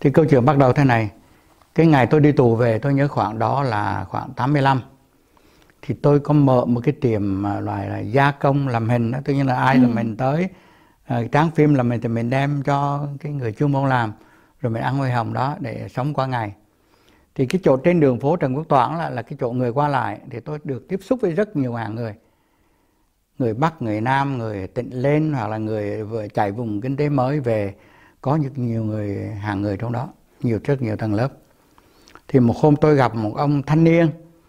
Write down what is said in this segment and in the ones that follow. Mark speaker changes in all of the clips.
Speaker 1: Thì câu chuyện bắt đầu thế này. Cái ngày tôi đi tù về, tôi nhớ khoảng đó là khoảng 85. Thì tôi có mở một cái tiệm loại là gia công làm hình đó. Tự nhiên là ai làm hình tới tráng phim làm hình thì mình đem cho cái người chuyên môn làm, rồi mình ăn hoa hồng đó để sống qua ngày. Thì cái chỗ trên đường phố Trần Quốc Toản là cái chỗ người qua lại, thì tôi được tiếp xúc với rất nhiều hàng người. Người Bắc, người Nam, người Tịnh Lên, hoặc là người vừa chạy vùng kinh tế mới về. Có nhiều người, hàng người trong đó, rất nhiều tầng lớp. Thì một hôm tôi gặp một ông thanh niên,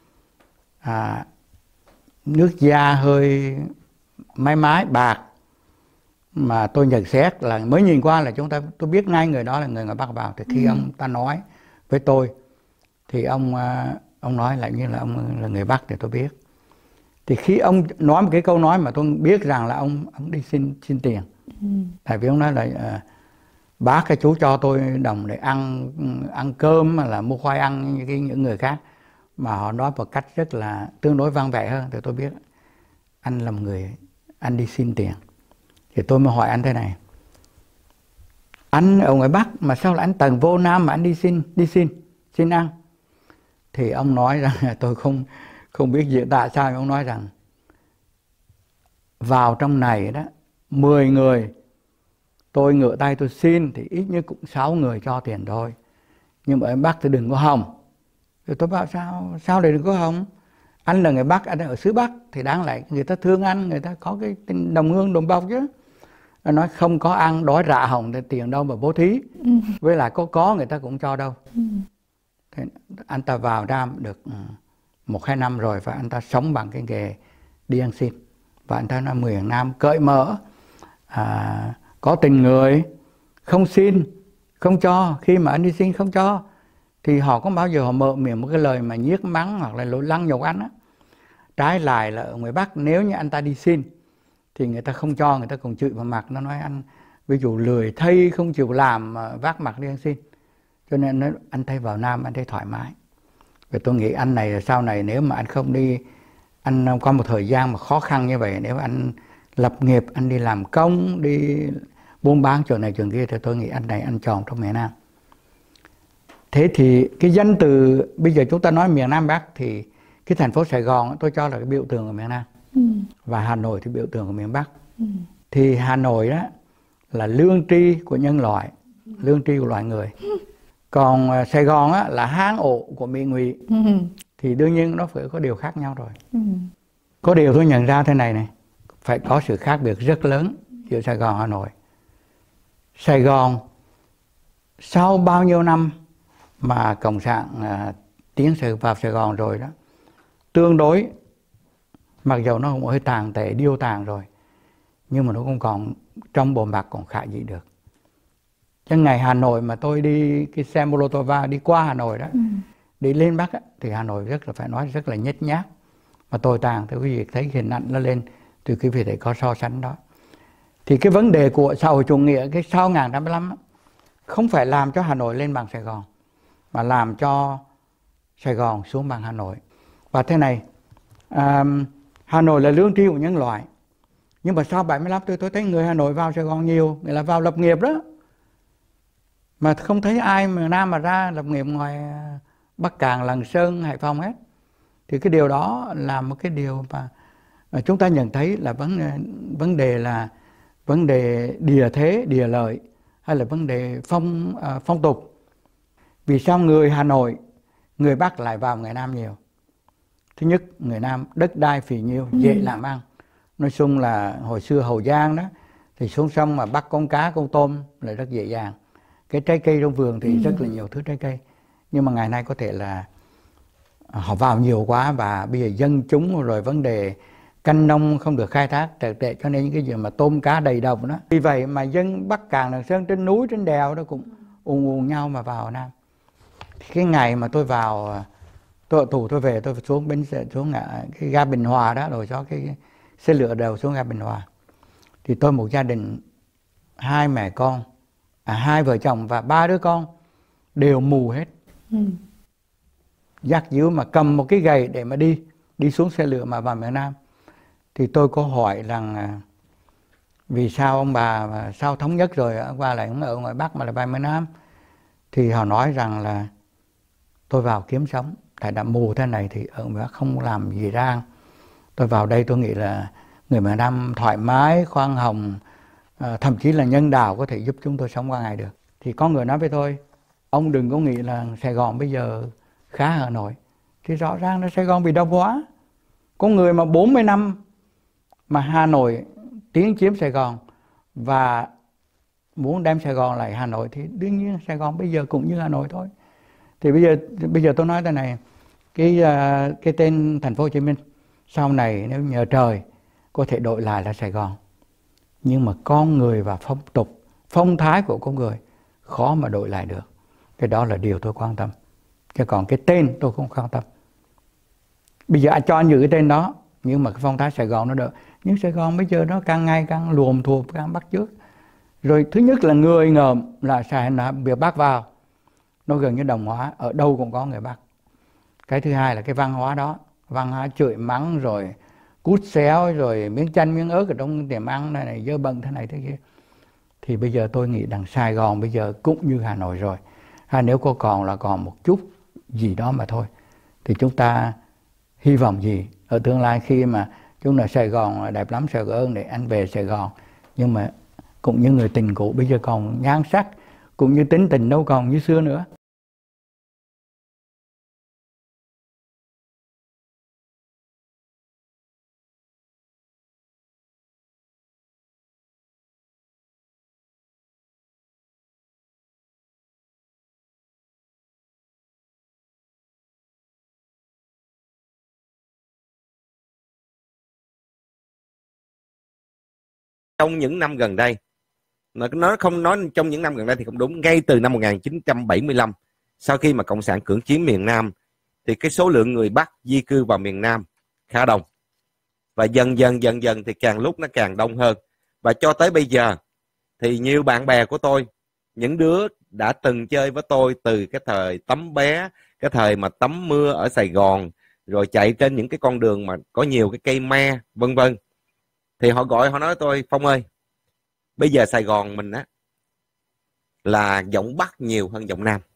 Speaker 1: nước da hơi mái mái bạc, mà tôi nhận xét là mới nhìn qua là tôi biết ngay người đó là người Bắc vào. Thì khi ông ta nói với tôi thì ông nói lại như là ông là người Bắc thì tôi biết. Thì khi ông nói một cái câu nói mà tôi biết rằng là ông đi xin tiền. Tại vì ông nói là bác cái chú cho tôi đồng để ăn cơm, là mua khoai ăn như những người khác, mà họ nói một cách rất là tương đối văn vẻ hơn. Thì tôi biết anh là một người, anh đi xin tiền. Thì tôi mới hỏi anh thế này: anh ở ngoài Bắc mà sao là anh tầng vô Nam mà anh đi xin ăn? Thì ông nói rằng tôi không biết diễn tại sao, ông nói rằng vào trong này đó 10 người tôi ngửa tay tôi xin thì ít nhất cũng 6 người cho tiền thôi, nhưng mà ở Bắc thì đừng có hòng. Thì tôi bảo sao để đừng có hòng? Anh là người Bắc, anh ở xứ Bắc thì đáng lẽ người ta thương anh, người ta có cái tình đồng hương đồng bọc chứ. Anh nói không có ăn đói rạ hồng thì tiền đâu mà bố thí. Với lại có người ta cũng cho đâu. Thế anh ta vào Nam được 1-2 năm rồi, và anh ta sống bằng cái nghề đi ăn xin. Và anh ta nói miền Nam cởi mở, có tình người, không xin, không cho. Khi mà anh đi xin không cho thì họ có bao giờ họ mở miệng một cái lời mà nhiếc mắng hoặc là lăng nhục anh á. Trái lại là ở ngoài Bắc, nếu như anh ta đi xin thì người ta không cho, người ta còn chửi vào mặt. Nó nói anh ví dụ lười thây, không chịu làm, vác mặt đi ăn xin. Cho nên anh thấy vào Nam anh thấy thoải mái. Và tôi nghĩ anh này sau này nếu mà anh không đi, anh có một thời gian mà khó khăn như vậy, nếu anh lập nghiệp, anh đi làm công, đi buôn bán chỗ này chỗ kia, thì tôi nghĩ anh này anh chọn trong miền Nam. Thế thì cái danh từ bây giờ chúng ta nói miền Nam Bắc thì cái thành phố Sài Gòn tôi cho là cái biểu tượng của miền Nam. Và Hà Nội thì biểu tượng của miền Bắc. Thì Hà Nội đó là lương tri của nhân loại, lương tri của loài người. Còn Sài Gòn á, là hang ổ của Mỹ Ngụy. Thì đương nhiên nó phải có điều khác nhau rồi. Có điều tôi nhận ra thế này, phải có sự khác biệt rất lớn giữa Sài Gòn và Hà Nội. Sài Gòn sau bao nhiêu năm mà Cộng sản tiến vào Sài Gòn rồi đó, tương đối, mặc dù nó cũng hơi tàn tệ, điêu tàn rồi, nhưng mà nó cũng còn trong bộ mặt còn khả dĩ được. Chứ ngày Hà Nội mà tôi đi cái xe Molotova đi qua Hà Nội đó, đi lên Bắc á, thì Hà Nội rất là phải nói rất là nhếch nhác mà tồi tàn. Thì quý vị thấy hình ảnh nó lên thì quý vị thấy có so sánh đó. Thì cái vấn đề của xã hội chủ nghĩa cái sau 1985 á, không phải làm cho Hà Nội lên bằng Sài Gòn, mà làm cho Sài Gòn xuống bằng Hà Nội. Và thế này, Hà Nội là lương tri của nhân loại. Nhưng mà sau 75 tôi thấy người Hà Nội vào Sài Gòn nhiều, người là vào lập nghiệp đó. Mà không thấy ai miền Nam mà ra lập nghiệp ngoài Bắc Cạn, Lạng Sơn, Hải Phòng hết. Thì cái điều đó là một cái điều mà chúng ta nhận thấy là vấn đề địa thế, địa lợi, hay là vấn đề phong tục. Vì sao người Hà Nội, người Bắc lại vào người Nam nhiều? Thứ nhất, người Nam đất đai phì nhiêu, dễ làm ăn. Nói chung là hồi xưa Hậu Giang đó, thì xuống sông mà bắt con cá, con tôm là rất dễ dàng. Cái trái cây trong vườn thì rất là nhiều thứ trái cây. Nhưng mà ngày nay có thể là họ vào nhiều quá, và bây giờ dân chúng rồi vấn đề canh nông không được khai thác trật tệ, cho nên những cái gì mà tôm cá đầy đồng đó. Vì vậy mà dân Bắc Cạn, Lạng Sơn, trên núi, trên đèo đó cũng ùn nhau mà vào Nam. Thì cái ngày mà tôi vào, tôi ở tù tôi về, tôi xuống cái ga Bình Hòa đó, rồi cho cái xe lửa đầu xuống ga Bình Hòa. Thì tôi một gia đình 2 mẹ con, 2 vợ chồng và 3 đứa con đều mù hết. Dắt díu mà cầm một cái gậy để mà đi xuống xe lửa mà vào miền Nam. Thì tôi có hỏi rằng vì sao ông bà mà sao thống nhất rồi ông bà lại ở ngoài Bắc mà lại vào miền Nam? thì họ nói rằng là tôi vào kiếm sống, tại đã mù thế này thì ở miền Bắc không làm gì ra. Tôi vào đây tôi nghĩ là người miền Nam thoải mái, khoan hồng, thậm chí là nhân đạo có thể giúp chúng tôi sống qua ngày được. Thì có người nói với tôi, ông đừng có nghĩ là Sài Gòn bây giờ khá Hà Nội. Thì rõ ràng là Sài Gòn bị đau hóa. Có người mà 40 năm mà Hà Nội tiến chiếm Sài Gòn và muốn đem Sài Gòn lại Hà Nội thì đương nhiên Sài Gòn bây giờ cũng như Hà Nội thôi. Thì bây giờ tôi nói thế này, cái tên thành phố Hồ Chí Minh sau này nếu nhờ trời có thể đổi lại là Sài Gòn. Nhưng mà con người và phong tục, phong thái của con người khó mà đổi lại được. Cái đó là điều tôi quan tâm. Chứ còn cái tên tôi không quan tâm. Bây giờ cho anh giữ cái tên đó, nhưng mà cái phong thái Sài Gòn nó được. Nhưng Sài Gòn bây giờ nó càng ngày càng luồm thuộm, càng bắt chước. Rồi thứ nhất là người ngợm là việc Bắc vào, nó gần như đồng hóa, ở đâu cũng có người Bắc. Cái thứ hai là cái văn hóa đó, văn hóa chửi mắng rồi cút xéo rồi miếng chanh miếng ớt ở trong tiệm ăn này dơ bẩn thế này thế kia. Thì bây giờ tôi nghĩ rằng Sài Gòn bây giờ cũng như Hà Nội rồi. Nếu có còn là còn một chút gì đó mà thôi. Thì chúng ta hy vọng gì ở tương lai khi mà chúng là Sài Gòn đẹp lắm, Sài Gòn để anh về Sài Gòn. Nhưng mà cũng như người tình cũ bây giờ còn nhan sắc, cũng như tính tình đâu còn như xưa nữa.
Speaker 2: Trong những năm gần đây, nó không nói trong những năm gần đây thì không đúng, ngay từ năm 1975, sau khi mà Cộng sản cưỡng chiếm miền Nam, thì cái số lượng người Bắc di cư vào miền Nam khá đông. Và dần dần thì càng lúc nó càng đông hơn. Và cho tới bây giờ thì nhiều bạn bè của tôi, những đứa đã từng chơi với tôi từ cái thời tắm bé, cái thời mà tắm mưa ở Sài Gòn, rồi chạy trên những cái con đường mà có nhiều cái cây me, vân vân, thì họ gọi, họ nói tôi, Phong ơi, bây giờ Sài Gòn mình á là giọng Bắc nhiều hơn giọng Nam.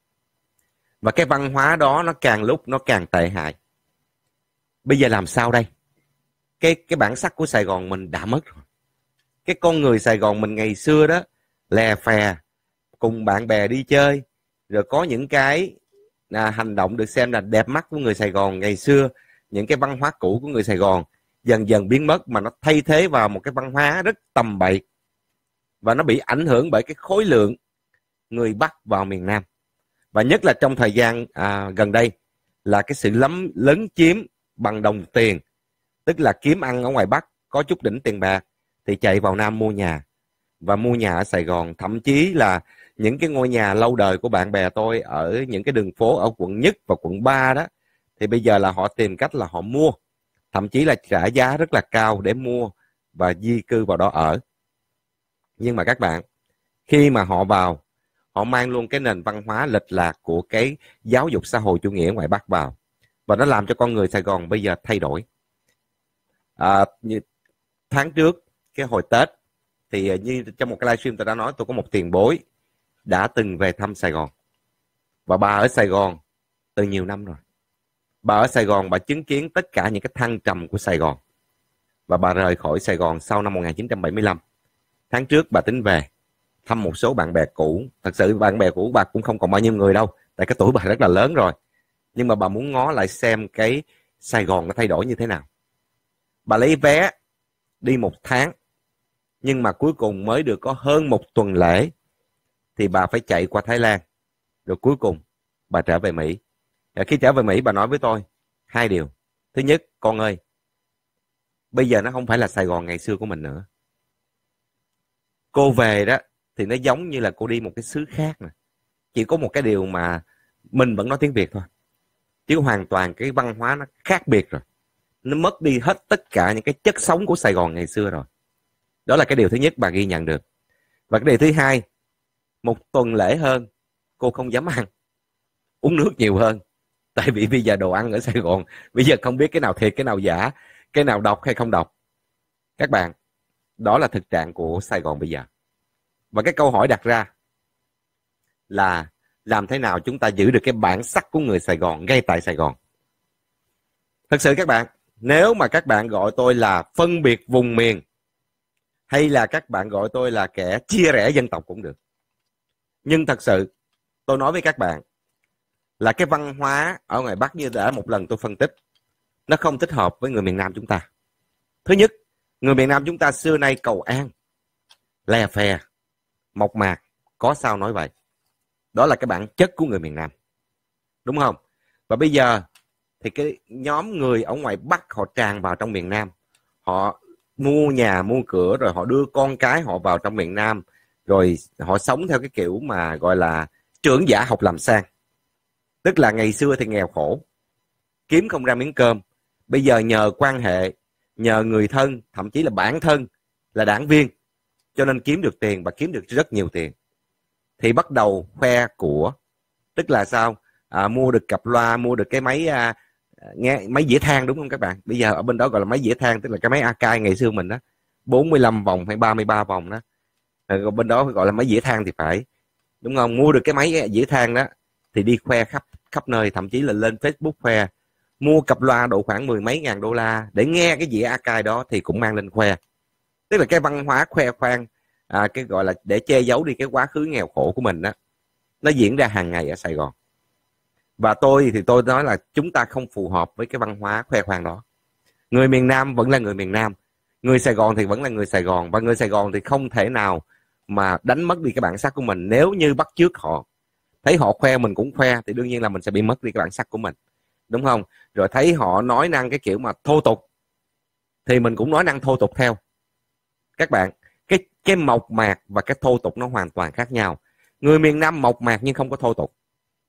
Speaker 2: Và cái văn hóa đó nó càng lúc nó càng tệ hại. Bây giờ làm sao đây? Cái bản sắc của Sài Gòn mình đã mất rồi. Cái con người Sài Gòn mình ngày xưa đó, lè phè, cùng bạn bè đi chơi, rồi có những cái hành động được xem là đẹp mắt của người Sài Gòn ngày xưa, những cái văn hóa cũ của người Sài Gòn dần dần biến mất, mà nó thay thế vào một cái văn hóa rất tầm bậy. Và nó bị ảnh hưởng bởi cái khối lượng người Bắc vào miền Nam. Và nhất là trong thời gian gần đây là cái sự lấn chiếm bằng đồng tiền. Tức là kiếm ăn ở ngoài Bắc, có chút đỉnh tiền bạc thì chạy vào Nam mua nhà. Và mua nhà ở Sài Gòn, thậm chí là những cái ngôi nhà lâu đời của bạn bè tôi ở những cái đường phố ở quận Nhất và quận 3 đó, thì bây giờ là họ tìm cách là họ mua, thậm chí là trả giá rất là cao để mua và di cư vào đó ở. Nhưng mà các bạn, khi mà họ vào, họ mang luôn cái nền văn hóa lệch lạc của cái giáo dục xã hội chủ nghĩa ngoài Bắc vào. Và nó làm cho con người Sài Gòn bây giờ thay đổi. Như tháng trước, cái hồi Tết, thì như trong một cái livestream tôi đã nói, tôi có một tiền bối đã từng về thăm Sài Gòn. Và bà ở Sài Gòn từ nhiều năm rồi. Bà ở Sài Gòn, bà chứng kiến tất cả những cái thăng trầm của Sài Gòn. Và bà rời khỏi Sài Gòn sau năm 1975. Tháng trước bà tính về thăm một số bạn bè cũ. Thật sự bạn bè cũ bà cũng không còn bao nhiêu người đâu, tại cái tuổi bà rất là lớn rồi. Nhưng mà bà muốn ngó lại xem cái Sài Gòn nó thay đổi như thế nào. Bà lấy vé đi 1 tháng, nhưng mà cuối cùng mới được có hơn 1 tuần lễ thì bà phải chạy qua Thái Lan. Rồi cuối cùng bà trở về Mỹ. Và khi trở về Mỹ, bà nói với tôi 2 điều. Thứ nhất, con ơi, bây giờ nó không phải là Sài Gòn ngày xưa của mình nữa. Cô về đó thì nó giống như là cô đi một cái xứ khác nè. Chỉ có một cái điều mà mình vẫn nói tiếng Việt thôi, chứ hoàn toàn cái văn hóa nó khác biệt rồi. Nó mất đi hết tất cả những cái chất sống của Sài Gòn ngày xưa rồi. Đó là cái điều thứ nhất bà ghi nhận được. Và cái điều thứ hai, 1 tuần lễ hơn, cô không dám ăn, uống nước nhiều hơn. Tại vì bây giờ đồ ăn ở Sài Gòn, bây giờ không biết cái nào thiệt, cái nào giả, cái nào độc hay không độc. Các bạn, đó là thực trạng của Sài Gòn bây giờ. Và cái câu hỏi đặt ra là làm thế nào chúng ta giữ được cái bản sắc của người Sài Gòn ngay tại Sài Gòn. Thật sự các bạn, nếu mà các bạn gọi tôi là phân biệt vùng miền, hay là các bạn gọi tôi là kẻ chia rẽ dân tộc cũng được. Nhưng thật sự, tôi nói với các bạn là cái văn hóa ở ngoài Bắc như đã một lần tôi phân tích, nó không thích hợp với người miền Nam chúng ta. Thứ nhất, người miền Nam chúng ta xưa nay cầu an, le phè, mộc mạc, có sao nói vậy. Đó là cái bản chất của người miền Nam. Đúng không? Và bây giờ thì cái nhóm người ở ngoài Bắc họ tràn vào trong miền Nam. Họ mua nhà, mua cửa, rồi họ đưa con cái họ vào trong miền Nam. Rồi họ sống theo cái kiểu mà gọi là trưởng giả học làm sang. Tức là ngày xưa thì nghèo khổ, kiếm không ra miếng cơm. Bây giờ nhờ quan hệ, nhờ người thân, thậm chí là bản thân là đảng viên, cho nên kiếm được tiền và kiếm được rất nhiều tiền. Thì bắt đầu khoe của. Tức là sao? Mua được cặp loa, mua được cái máy máy dĩa than, đúng không các bạn? Bây giờ ở bên đó gọi là máy dĩa than, tức là cái máy Akai ngày xưa mình đó, 45 vòng hay 33 vòng đó. Rồi bên đó gọi là máy dĩa than thì phải. Đúng không? Mua được cái máy dĩa than đó thì đi khoe khắp nơi, thậm chí là lên Facebook khoe. Mua cặp loa độ khoảng 10 mấy ngàn đô la để nghe cái dĩa Akai đó thì cũng mang lên khoe. Tức là cái văn hóa khoe khoang, cái gọi là để che giấu đi cái quá khứ nghèo khổ của mình đó, nó diễn ra hàng ngày ở Sài Gòn. Và tôi nói là chúng ta không phù hợp với cái văn hóa khoe khoang đó. Người miền Nam vẫn là người miền Nam, người Sài Gòn thì vẫn là người Sài Gòn, và người Sài Gòn thì không thể nào mà đánh mất đi cái bản sắc của mình. Nếu như bắt chước họ, thấy họ khoe mình cũng khoe, thì đương nhiên là mình sẽ bị mất đi cái bản sắc của mình, đúng không? Rồi thấy họ nói năng cái kiểu mà thô tục thì mình cũng nói năng thô tục theo. Các bạn, cái mộc mạc và cái thô tục nó hoàn toàn khác nhau. Người miền Nam mộc mạc nhưng không có thô tục.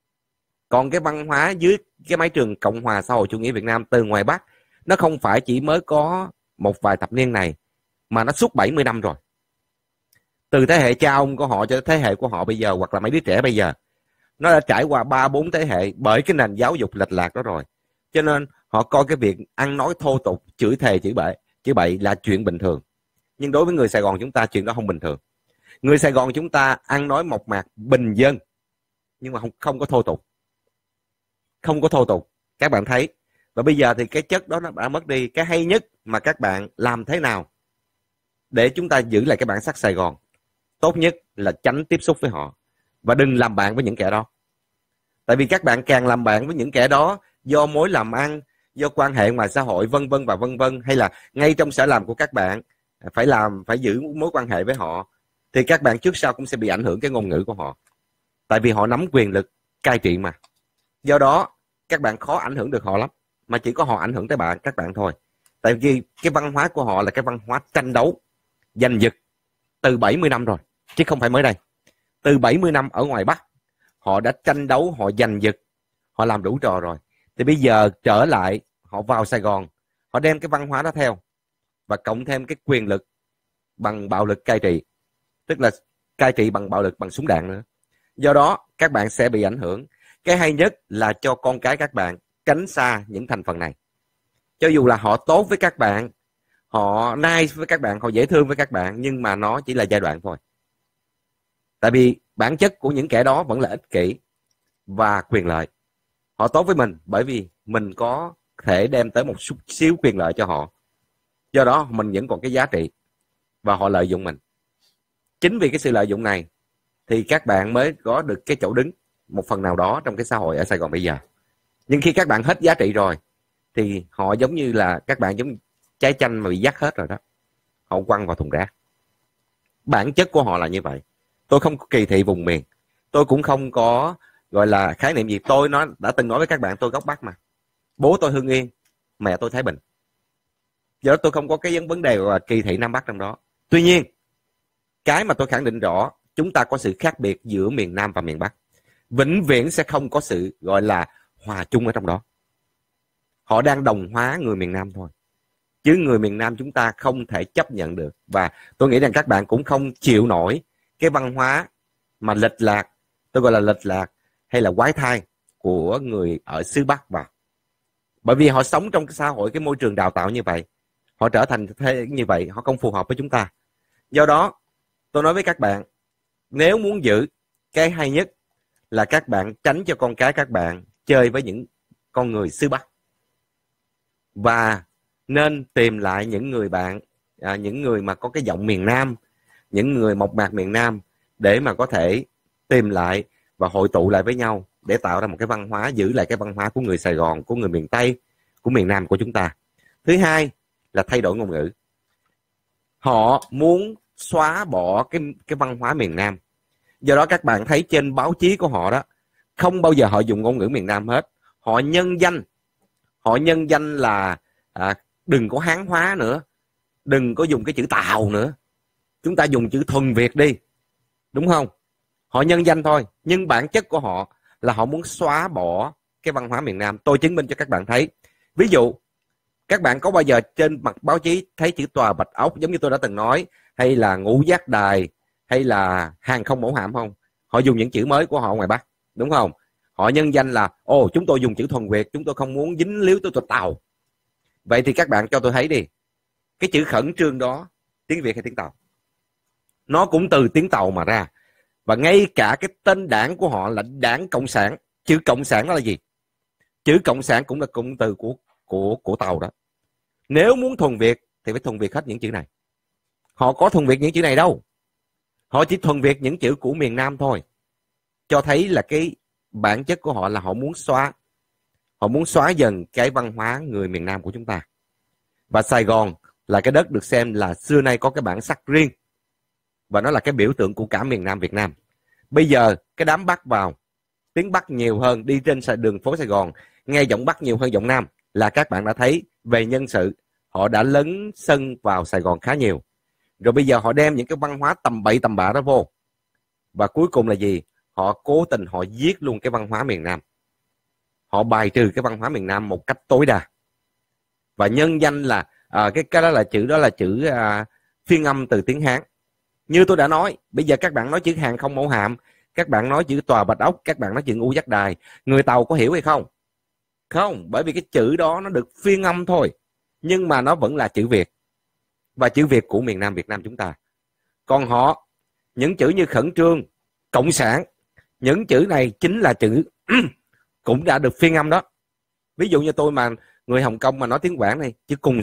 Speaker 2: Còn cái văn hóa dưới cái mái trường Cộng hòa xã hội chủ nghĩa Việt Nam từ ngoài Bắc, nó không phải chỉ mới có một vài thập niên này, mà nó suốt 70 năm rồi. Từ thế hệ cha ông của họ cho thế hệ của họ bây giờ, hoặc là mấy đứa trẻ bây giờ, nó đã trải qua 3-4 thế hệ bởi cái nền giáo dục lệch lạc đó rồi. Cho nên họ coi cái việc ăn nói thô tục, chửi thề, chửi bậy là chuyện bình thường. Nhưng đối với người Sài Gòn chúng ta, chuyện đó không bình thường. Người Sài Gòn chúng ta ăn nói mộc mạc, bình dân, nhưng mà không có thô tục. Không có thô tục, các bạn thấy. Và bây giờ thì cái chất đó nó đã mất đi. Cái hay nhất mà các bạn làm thế nào để chúng ta giữ lại cái bản sắc Sài Gòn? Tốt nhất là tránh tiếp xúc với họ, và đừng làm bạn với những kẻ đó. Tại vì các bạn càng làm bạn với những kẻ đó, do mối làm ăn, do quan hệ ngoài xã hội, vân vân và vân vân, hay là ngay trong sở làm của các bạn phải giữ mối quan hệ với họ, thì các bạn trước sau cũng sẽ bị ảnh hưởng cái ngôn ngữ của họ. Tại vì họ nắm quyền lực cai trị mà. Do đó các bạn khó ảnh hưởng được họ lắm, mà chỉ có họ ảnh hưởng tới các bạn thôi. Tại vì cái văn hóa của họ là cái văn hóa tranh đấu, giành giật từ 70 năm rồi, chứ không phải mới đây. Từ 70 năm ở ngoài Bắc, họ đã tranh đấu, họ giành giật, họ làm đủ trò rồi. Thì bây giờ trở lại, họ vào Sài Gòn, họ đem cái văn hóa đó theo, và cộng thêm cái quyền lực bằng bạo lực cai trị, tức là cai trị bằng bạo lực, bằng súng đạn nữa. Do đó các bạn sẽ bị ảnh hưởng. Cái hay nhất là cho con cái các bạn tránh xa những thành phần này. Cho dù là họ tốt với các bạn, họ nice với các bạn, họ dễ thương với các bạn, nhưng mà nó chỉ là giai đoạn thôi. Tại vì bản chất của những kẻ đó vẫn là ích kỷ và quyền lợi. Họ tốt với mình bởi vì mình có thể đem tới một chút xíu quyền lợi cho họ. Do đó mình vẫn còn cái giá trị, và họ lợi dụng mình. Chính vì cái sự lợi dụng này thì các bạn mới có được cái chỗ đứng một phần nào đó trong cái xã hội ở Sài Gòn bây giờ. Nhưng khi các bạn hết giá trị rồi thì họ giống như là các bạn giống trái chanh mà bị dắt hết rồi đó, họ quăng vào thùng rác. Bản chất của họ là như vậy. Tôi không có kỳ thị vùng miền, tôi cũng không có gọi là khái niệm gì. Tôi đã từng nói với các bạn tôi gốc Bắc mà. Bố tôi Hưng Yên, mẹ tôi Thái Bình. Do đó tôi không có cái vấn đề là kỳ thị Nam Bắc trong đó. Tuy nhiên, cái mà tôi khẳng định rõ, chúng ta có sự khác biệt giữa miền Nam và miền Bắc. Vĩnh viễn sẽ không có sự gọi là hòa chung ở trong đó. Họ đang đồng hóa người miền Nam thôi, chứ người miền Nam chúng ta không thể chấp nhận được. Và tôi nghĩ rằng các bạn cũng không chịu nổi cái văn hóa mà lệch lạc, tôi gọi là lệch lạc hay là quái thai của người ở xứ Bắc vào. Bởi vì họ sống trong cái xã hội, cái môi trường đào tạo như vậy, họ trở thành thế như vậy, họ không phù hợp với chúng ta. Do đó tôi nói với các bạn, nếu muốn giữ cái hay nhất là các bạn tránh cho con cái các bạn chơi với những con người xứ Bắc, và nên tìm lại những người bạn, những người mà có cái giọng miền Nam, những người mộc mạc miền Nam, để mà có thể tìm lại và hội tụ lại với nhau để tạo ra một cái văn hóa, giữ lại cái văn hóa của người Sài Gòn, của người miền Tây, của miền Nam của chúng ta. Thứ hai là thay đổi ngôn ngữ. Họ muốn xóa bỏ cái văn hóa miền Nam. Do đó các bạn thấy trên báo chí của họ đó, không bao giờ họ dùng ngôn ngữ miền Nam hết. Họ nhân danh là đừng có Hán hóa nữa, đừng có dùng cái chữ Tàu nữa, chúng ta dùng chữ thuần Việt đi, đúng không? Họ nhân danh thôi, nhưng bản chất của họ là họ muốn xóa bỏ cái văn hóa miền Nam. Tôi chứng minh cho các bạn thấy. Ví dụ, các bạn có bao giờ trên mặt báo chí thấy chữ Tòa Bạch Ốc giống như tôi đã từng nói, hay là Ngũ Giác Đài, hay là Hàng Không Mẫu Hạm không? Họ dùng những chữ mới của họ ngoài Bắc, đúng không? Họ nhân danh là chúng tôi dùng chữ thuần Việt, chúng tôi không muốn dính líu tới Tàu. Vậy thì các bạn cho tôi thấy đi, cái chữ khẩn trương đó tiếng Việt hay tiếng Tàu? Nó cũng từ tiếng Tàu mà ra. Và ngay cả cái tên đảng của họ là Đảng Cộng sản, chữ Cộng sản đó là gì? Chữ Cộng sản cũng là cụm từ của Tàu đó. Nếu muốn thuần Việt thì phải thuần Việt hết những chữ này. Họ có thuần Việt những chữ này đâu, họ chỉ thuần Việt những chữ của miền Nam thôi. Cho thấy là cái bản chất của họ là họ muốn xóa dần cái văn hóa người miền Nam của chúng ta. Và Sài Gòn là cái đất được xem là xưa nay có cái bản sắc riêng, và nó là cái biểu tượng của cả miền Nam Việt Nam. Bây giờ cái đám Bắc vào, tiếng Bắc nhiều hơn, đi trên đường phố Sài Gòn nghe giọng Bắc nhiều hơn giọng Nam, là các bạn đã thấy về nhân sự họ đã lấn sân vào Sài Gòn khá nhiều. Rồi bây giờ họ đem những cái văn hóa tầm bậy tầm bạ đó vô, và cuối cùng là gì? Họ cố tình họ giết luôn cái văn hóa miền Nam. Họ bài trừ cái văn hóa miền Nam một cách tối đa, và nhân danh là cái đó là chữ phiên âm từ tiếng Hán. Như tôi đã nói, bây giờ các bạn nói chữ Hàng Không Mẫu Hạm, các bạn nói chữ Tòa Bạch Ốc, các bạn nói chữ Ngũ Giác Đài, người Tàu có hiểu hay không? Không, bởi vì cái chữ đó nó được phiên âm thôi, nhưng mà nó vẫn là chữ Việt, và chữ Việt của miền Nam Việt Nam chúng ta. Còn họ, những chữ như khẩn trương, cộng sản, những chữ này chính là chữ cũng đã được phiên âm đó. Ví dụ như tôi mà người Hồng Kông mà nói tiếng Quảng này, chữ cùng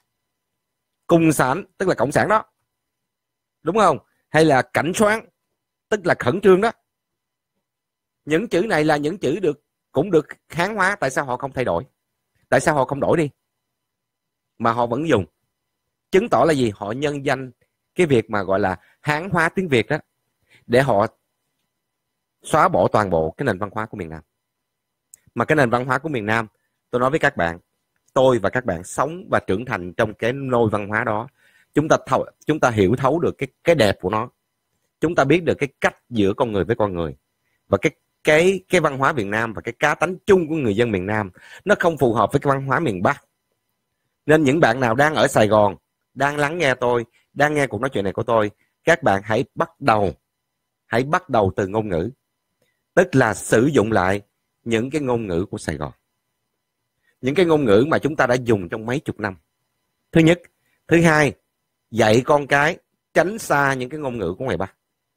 Speaker 2: sản tức là cộng sản đó, đúng không? Hay là cảnh soán tức là khẩn trương đó. Những chữ này là những chữ cũng được Hán hóa. Tại sao họ không thay đổi? Tại sao họ không đổi đi mà họ vẫn dùng? Chứng tỏ là gì? Họ nhân danh cái việc mà gọi là Hán hóa tiếng Việt đó, để họ xóa bỏ toàn bộ cái nền văn hóa của miền Nam. Mà cái nền văn hóa của miền Nam, tôi nói với các bạn, tôi và các bạn sống và trưởng thành trong cái nôi văn hóa đó, chúng ta hiểu thấu được cái đẹp của nó. Chúng ta biết được cái cách giữa con người với con người, và cái văn hóa miền Nam và cái cá tánh chung của người dân miền Nam nó không phù hợp với cái văn hóa miền Bắc. Nên những bạn nào đang ở Sài Gòn, đang lắng nghe tôi, đang nghe cuộc nói chuyện này của tôi, các bạn hãy bắt đầu từ ngôn ngữ, tức là sử dụng lại những cái ngôn ngữ của Sài Gòn, những cái ngôn ngữ mà chúng ta đã dùng trong mấy chục năm. Thứ nhất. Thứ hai, dạy con cái tránh xa những cái ngôn ngữ của ngoài Bắc,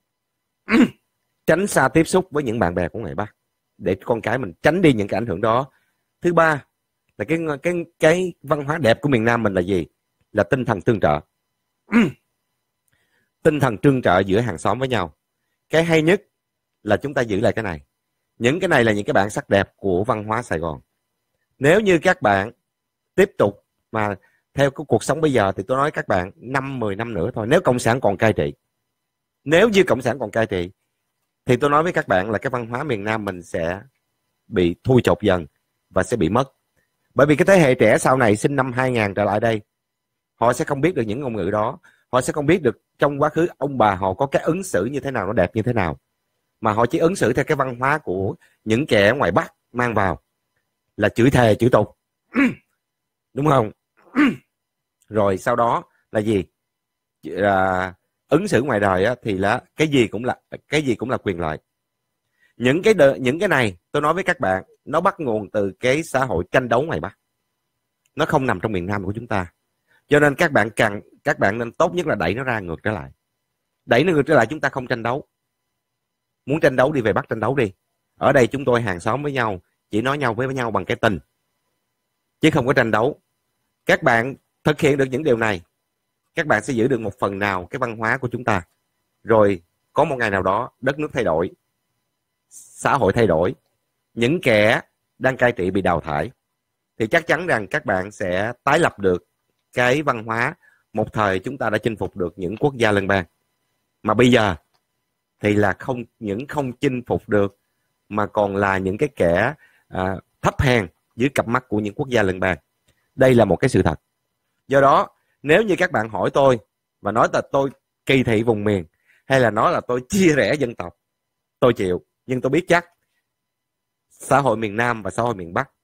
Speaker 2: tránh xa tiếp xúc với những bạn bè của ngoài Bắc, để con cái mình tránh đi những cái ảnh hưởng đó. Thứ ba là cái văn hóa đẹp của miền Nam mình là gì? Là tinh thần tương trợ. Tinh thần tương trợ giữa hàng xóm với nhau. Cái hay nhất là chúng ta giữ lại cái này. Những cái này là những cái bản sắc đẹp của văn hóa Sài Gòn. Nếu như các bạn tiếp tục mà theo cái cuộc sống bây giờ, thì tôi nói các bạn 5-10 năm nữa thôi, nếu Cộng sản còn cai trị, thì tôi nói với các bạn là cái văn hóa miền Nam mình sẽ bị thui chột dần và sẽ bị mất. Bởi vì cái thế hệ trẻ sau này sinh năm 2000 trở lại đây, họ sẽ không biết được những ngôn ngữ đó. Họ sẽ không biết được trong quá khứ ông bà họ có cái ứng xử như thế nào, nó đẹp như thế nào. Mà họ chỉ ứng xử theo cái văn hóa của những kẻ ngoài Bắc mang vào, là chửi thề chửi tục. Đúng không? Rồi sau đó là gì? Ứng xử ngoài đời á, thì là cái gì cũng là quyền lợi. Những cái này tôi nói với các bạn, nó bắt nguồn từ cái xã hội tranh đấu ngoài Bắc, nó không nằm trong miền Nam của chúng ta. Cho nên các bạn nên tốt nhất là đẩy nó ra ngược trở lại. Đẩy nó ngược trở lại, chúng ta không tranh đấu. Muốn tranh đấu đi về Bắc tranh đấu đi, Ở đây chúng tôi hàng xóm với nhau, chỉ nói nhau với nhau bằng cái tình, chứ không có tranh đấu. Các bạn thực hiện được những điều này, các bạn sẽ giữ được một phần nào cái văn hóa của chúng ta. Rồi có một ngày nào đó đất nước thay đổi, xã hội thay đổi, những kẻ đang cai trị bị đào thải, thì chắc chắn rằng các bạn sẽ tái lập được cái văn hóa một thời chúng ta đã chinh phục được những quốc gia lân bang. Mà bây giờ thì là không chinh phục được, mà còn là những cái kẻ thấp hèn dưới cặp mắt của những quốc gia lân bang. Đây là một cái sự thật. Do đó, nếu như các bạn hỏi tôi và nói là tôi kỳ thị vùng miền, hay là nói là tôi chia rẽ dân tộc, tôi chịu. Nhưng tôi biết chắc xã hội miền Nam và xã hội miền Bắc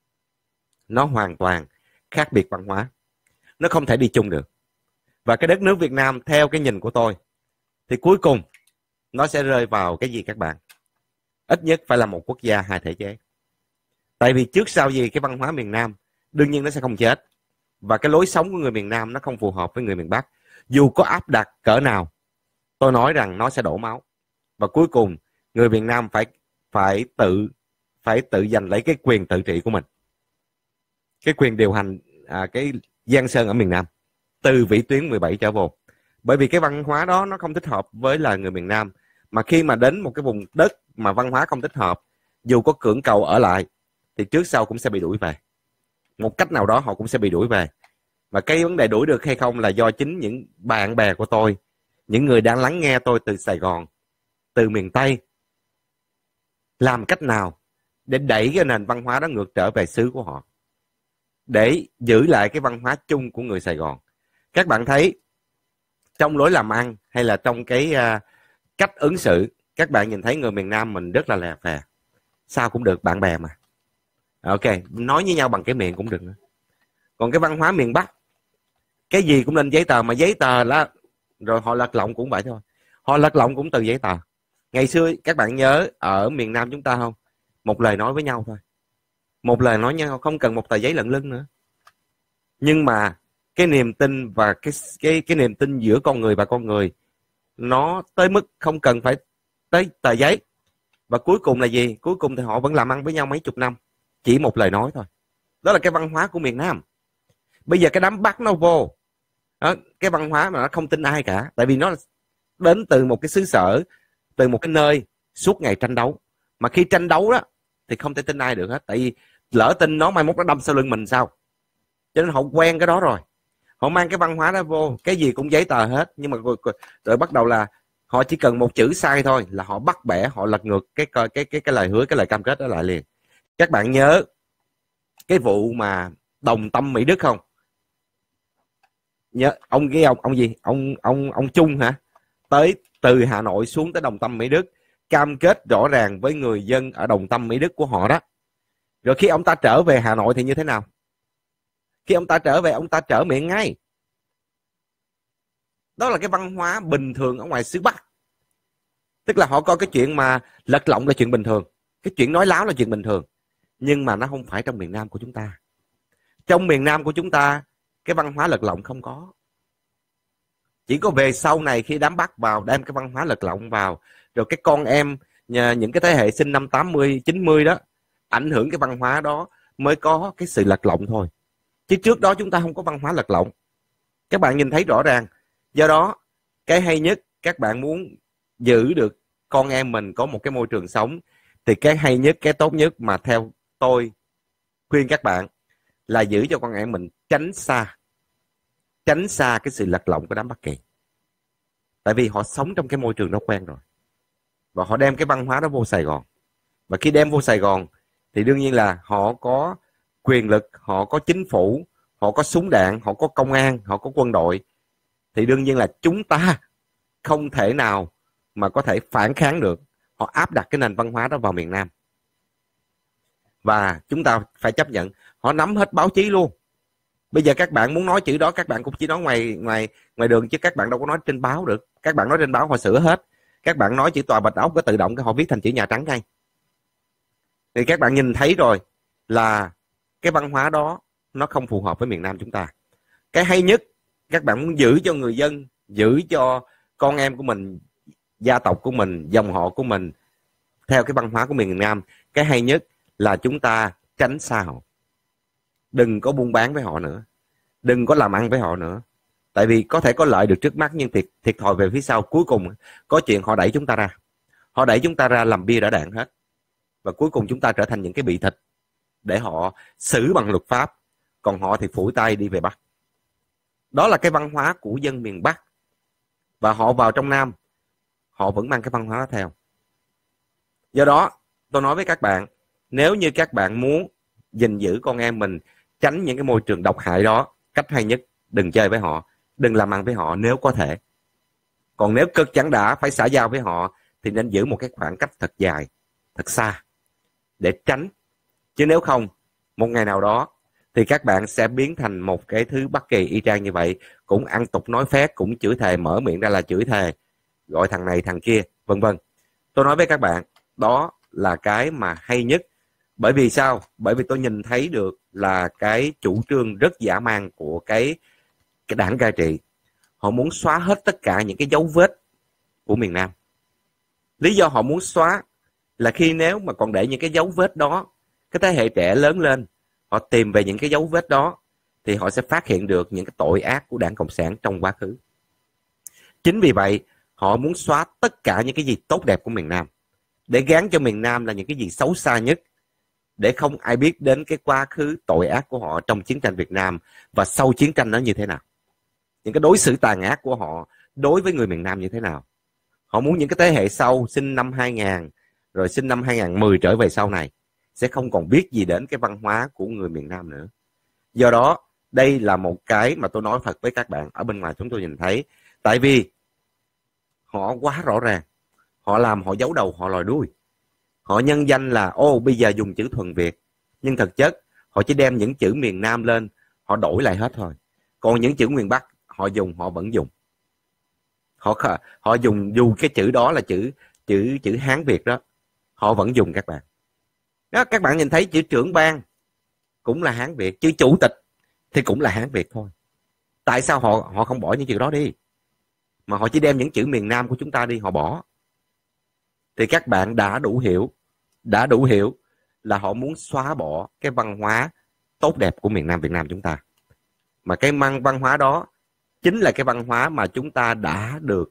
Speaker 2: nó hoàn toàn khác biệt văn hóa, nó không thể đi chung được. Và cái đất nước Việt Nam theo cái nhìn của tôi thì cuối cùng nó sẽ rơi vào cái gì các bạn? Ít nhất phải là một quốc gia hai thể chế. Tại vì trước sau gì cái văn hóa miền Nam đương nhiên nó sẽ không chết, và cái lối sống của người miền Nam nó không phù hợp với người miền Bắc. Dù có áp đặt cỡ nào, tôi nói rằng nó sẽ đổ máu. Và cuối cùng người miền Nam phải tự giành lấy cái quyền tự trị của mình, cái quyền điều hành cái Giang Sơn ở miền Nam từ vĩ tuyến 17 trở vô. Bởi vì cái văn hóa đó nó không thích hợp với là người miền Nam. Mà khi mà đến một cái vùng đất mà văn hóa không thích hợp, dù có cưỡng cầu ở lại thì trước sau cũng sẽ bị đuổi về. Một cách nào đó họ cũng sẽ bị đuổi về. Và cái vấn đề đuổi được hay không là do chính những bạn bè của tôi, những người đang lắng nghe tôi từ Sài Gòn, từ miền Tây, làm cách nào để đẩy cái nền văn hóa đó ngược trở về xứ của họ, để giữ lại cái văn hóa chung của người Sài Gòn. Các bạn thấy trong lối làm ăn hay là trong cái cách ứng xử, các bạn nhìn thấy người miền Nam mình rất là lè phè, sao cũng được, bạn bè mà. Ok, nói với nhau bằng cái miệng cũng được nữa. Còn cái văn hóa miền Bắc, cái gì cũng lên giấy tờ, mà giấy tờ là rồi họ lật lọng cũng vậy thôi. Họ lật lọng cũng từ giấy tờ. Ngày xưa các bạn nhớ ở miền Nam chúng ta không? Một lời nói với nhau thôi. Một lời nói nhau, không cần một tờ giấy lận lưng nữa. Nhưng mà cái niềm tin và cái niềm tin giữa con người và con người nó tới mức không cần phải tới tờ giấy. Và cuối cùng là gì? Cuối cùng thì họ vẫn làm ăn với nhau mấy chục năm, chỉ một lời nói thôi. Đó là cái văn hóa của miền Nam. Bây giờ cái đám Bắc nó vô đó, cái văn hóa mà nó không tin ai cả. Tại vì nó đến từ một cái xứ sở, từ một cái nơi suốt ngày tranh đấu. Mà khi tranh đấu đó thì không thể tin ai được hết. Tại vì lỡ tin nó mai mốt nó đâm sau lưng mình sao? Cho nên họ quen cái đó rồi. Họ mang cái văn hóa đó vô, cái gì cũng giấy tờ hết. Nhưng mà rồi bắt đầu là họ chỉ cần một chữ sai thôi là họ bắt bẻ, họ lật ngược cái lời hứa, cái lời cam kết đó lại liền. Các bạn nhớ cái vụ mà Đồng Tâm Mỹ Đức không? Nhớ ông gì? Ông Trung hả? Tới từ Hà Nội xuống tới Đồng Tâm Mỹ Đức, cam kết rõ ràng với người dân ở Đồng Tâm Mỹ Đức của họ đó. Rồi khi ông ta trở về Hà Nội thì như thế nào? Khi ông ta trở về, ông ta trở miệng ngay. Đó là cái văn hóa bình thường ở ngoài xứ Bắc. Tức là họ coi cái chuyện mà lật lọng là chuyện bình thường, cái chuyện nói láo là chuyện bình thường. Nhưng mà nó không phải trong miền Nam của chúng ta. Trong miền Nam của chúng ta, cái văn hóa lật lọng không có. Chỉ có về sau này khi đám Bắc vào đem cái văn hóa lật lọng vào, rồi cái con em những cái thế hệ sinh năm 80, 90 đó ảnh hưởng cái văn hóa đó mới có cái sự lật lọng thôi. Chứ trước đó chúng ta không có văn hóa lật lọng. Các bạn nhìn thấy rõ ràng. Do đó, cái hay nhất, các bạn muốn giữ được con em mình có một cái môi trường sống, thì cái hay nhất, cái tốt nhất mà theo tôi khuyên các bạn là giữ cho con em mình tránh xa cái sự lật lọng của đám Bắc Kỳ. Tại vì họ sống trong cái môi trường đó quen rồi, và họ đem cái văn hóa đó vô Sài Gòn. Và khi đem vô Sài Gòn thì đương nhiên là họ có quyền lực, họ có chính phủ, họ có súng đạn, họ có công an, họ có quân đội. Thì đương nhiên là chúng ta không thể nào mà có thể phản kháng được. Họ áp đặt cái nền văn hóa đó vào miền Nam. Và chúng ta phải chấp nhận, họ nắm hết báo chí luôn. Bây giờ các bạn muốn nói chữ đó, các bạn cũng chỉ nói ngoài đường, chứ các bạn đâu có nói trên báo được. Các bạn nói trên báo họ sửa hết. Các bạn nói chữ Tòa Bạch Ốc có tự động họ viết thành chữ Nhà Trắng ngay. Thì các bạn nhìn thấy rồi là cái văn hóa đó nó không phù hợp với miền Nam chúng ta. Cái hay nhất, các bạn muốn giữ cho người dân, giữ cho con em của mình, gia tộc của mình, dòng họ của mình theo cái văn hóa của miền Nam, cái hay nhất là chúng ta tránh xa họ. Đừng có buôn bán với họ nữa, đừng có làm ăn với họ nữa. Tại vì có thể có lợi được trước mắt nhưng thiệt thòi về phía sau. Cuối cùng có chuyện họ đẩy chúng ta ra. Họ đẩy chúng ta ra làm bia đỡ đạn hết. Và cuối cùng chúng ta trở thành những cái bị thịt để họ xử bằng luật pháp. Còn họ thì phủi tay đi về Bắc. Đó là cái văn hóa của dân miền Bắc. Và họ vào trong Nam, họ vẫn mang cái văn hóa đó theo. Do đó tôi nói với các bạn, nếu như các bạn muốn gìn giữ con em mình, tránh những cái môi trường độc hại đó, cách hay nhất đừng chơi với họ, đừng làm ăn với họ nếu có thể. Còn nếu cực chẳng đã phải xã giao với họ thì nên giữ một cái khoảng cách thật dài, thật xa để tránh. Chứ nếu không, một ngày nào đó thì các bạn sẽ biến thành một cái thứ bất kỳ y chang như vậy, cũng ăn tục nói phét, cũng chửi thề, mở miệng ra là chửi thề, gọi thằng này thằng kia, vân vân. Tôi nói với các bạn, đó là cái mà hay nhất. Bởi vì sao? Bởi vì tôi nhìn thấy được là cái chủ trương rất dã man của cái đảng cai trị. Họ muốn xóa hết tất cả những cái dấu vết của miền Nam. Lý do họ muốn xóa là khi nếu mà còn để những cái dấu vết đó, cái thế hệ trẻ lớn lên, họ tìm về những cái dấu vết đó, thì họ sẽ phát hiện được những cái tội ác của Đảng Cộng sản trong quá khứ. Chính vì vậy, họ muốn xóa tất cả những cái gì tốt đẹp của miền Nam, để gán cho miền Nam là những cái gì xấu xa nhất, để không ai biết đến cái quá khứ tội ác của họ trong chiến tranh Việt Nam và sau chiến tranh nó như thế nào. Những cái đối xử tàn ác của họ đối với người miền Nam như thế nào. Họ muốn những cái thế hệ sau sinh năm 2000 rồi sinh năm 2010 trở về sau này sẽ không còn biết gì đến cái văn hóa của người miền Nam nữa. Do đó, đây là một cái mà tôi nói thật với các bạn, ở bên ngoài chúng tôi nhìn thấy. Tại vì họ quá rõ ràng. Họ làm, họ giấu đầu, họ lòi đuôi. Họ nhân danh là, bây giờ dùng chữ thuần Việt. Nhưng thực chất, họ chỉ đem những chữ miền Nam lên, họ đổi lại hết thôi. Còn những chữ miền Bắc, họ vẫn dùng. Họ dùng, dù cái chữ đó là chữ Hán Việt đó, họ vẫn dùng các bạn. Đó, các bạn nhìn thấy chữ trưởng ban cũng là Hán Việt, chữ chủ tịch thì cũng là Hán Việt thôi. Tại sao họ không bỏ những chữ đó đi, mà họ chỉ đem những chữ miền Nam của chúng ta đi, họ bỏ? Thì các bạn đã đủ hiểu là họ muốn xóa bỏ cái văn hóa tốt đẹp của miền Nam Việt Nam chúng ta. Mà cái văn hóa đó chính là cái văn hóa mà chúng ta đã được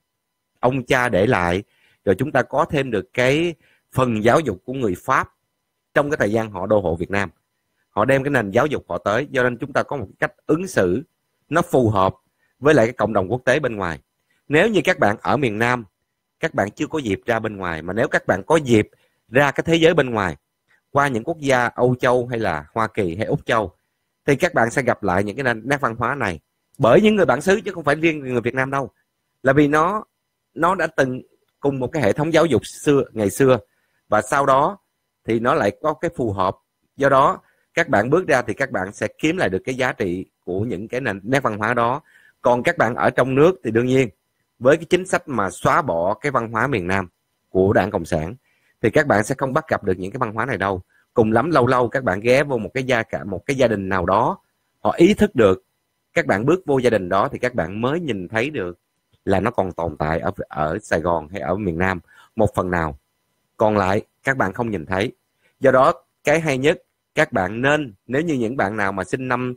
Speaker 2: ông cha để lại, rồi chúng ta có thêm được cái phần giáo dục của người Pháp trong cái thời gian họ đô hộ Việt Nam. Họ đem cái nền giáo dục họ tới, do nên chúng ta có một cách ứng xử nó phù hợp với lại cái cộng đồng quốc tế bên ngoài. Nếu như các bạn ở miền Nam, các bạn chưa có dịp ra bên ngoài, mà nếu các bạn có dịp ra cái thế giới bên ngoài, qua những quốc gia Âu Châu hay là Hoa Kỳ hay Úc Châu, thì các bạn sẽ gặp lại những cái nét văn hóa này bởi những người bản xứ, chứ không phải riêng người Việt Nam đâu. Là vì nó đã từng cùng một cái hệ thống giáo dục ngày xưa, và sau đó thì nó lại có cái phù hợp. Do đó các bạn bước ra thì các bạn sẽ kiếm lại được cái giá trị của những cái nét văn hóa đó. Còn các bạn ở trong nước thì đương nhiên với cái chính sách mà xóa bỏ cái văn hóa miền Nam của Đảng Cộng sản thì các bạn sẽ không bắt gặp được những cái văn hóa này đâu. Cùng lắm lâu lâu các bạn ghé vô một cái gia đình nào đó, họ ý thức được, các bạn bước vô gia đình đó thì các bạn mới nhìn thấy được là nó còn tồn tại ở Sài Gòn hay ở miền Nam một phần nào. Còn lại các bạn không nhìn thấy. Do đó cái hay nhất các bạn nên, nếu như những bạn nào mà sinh năm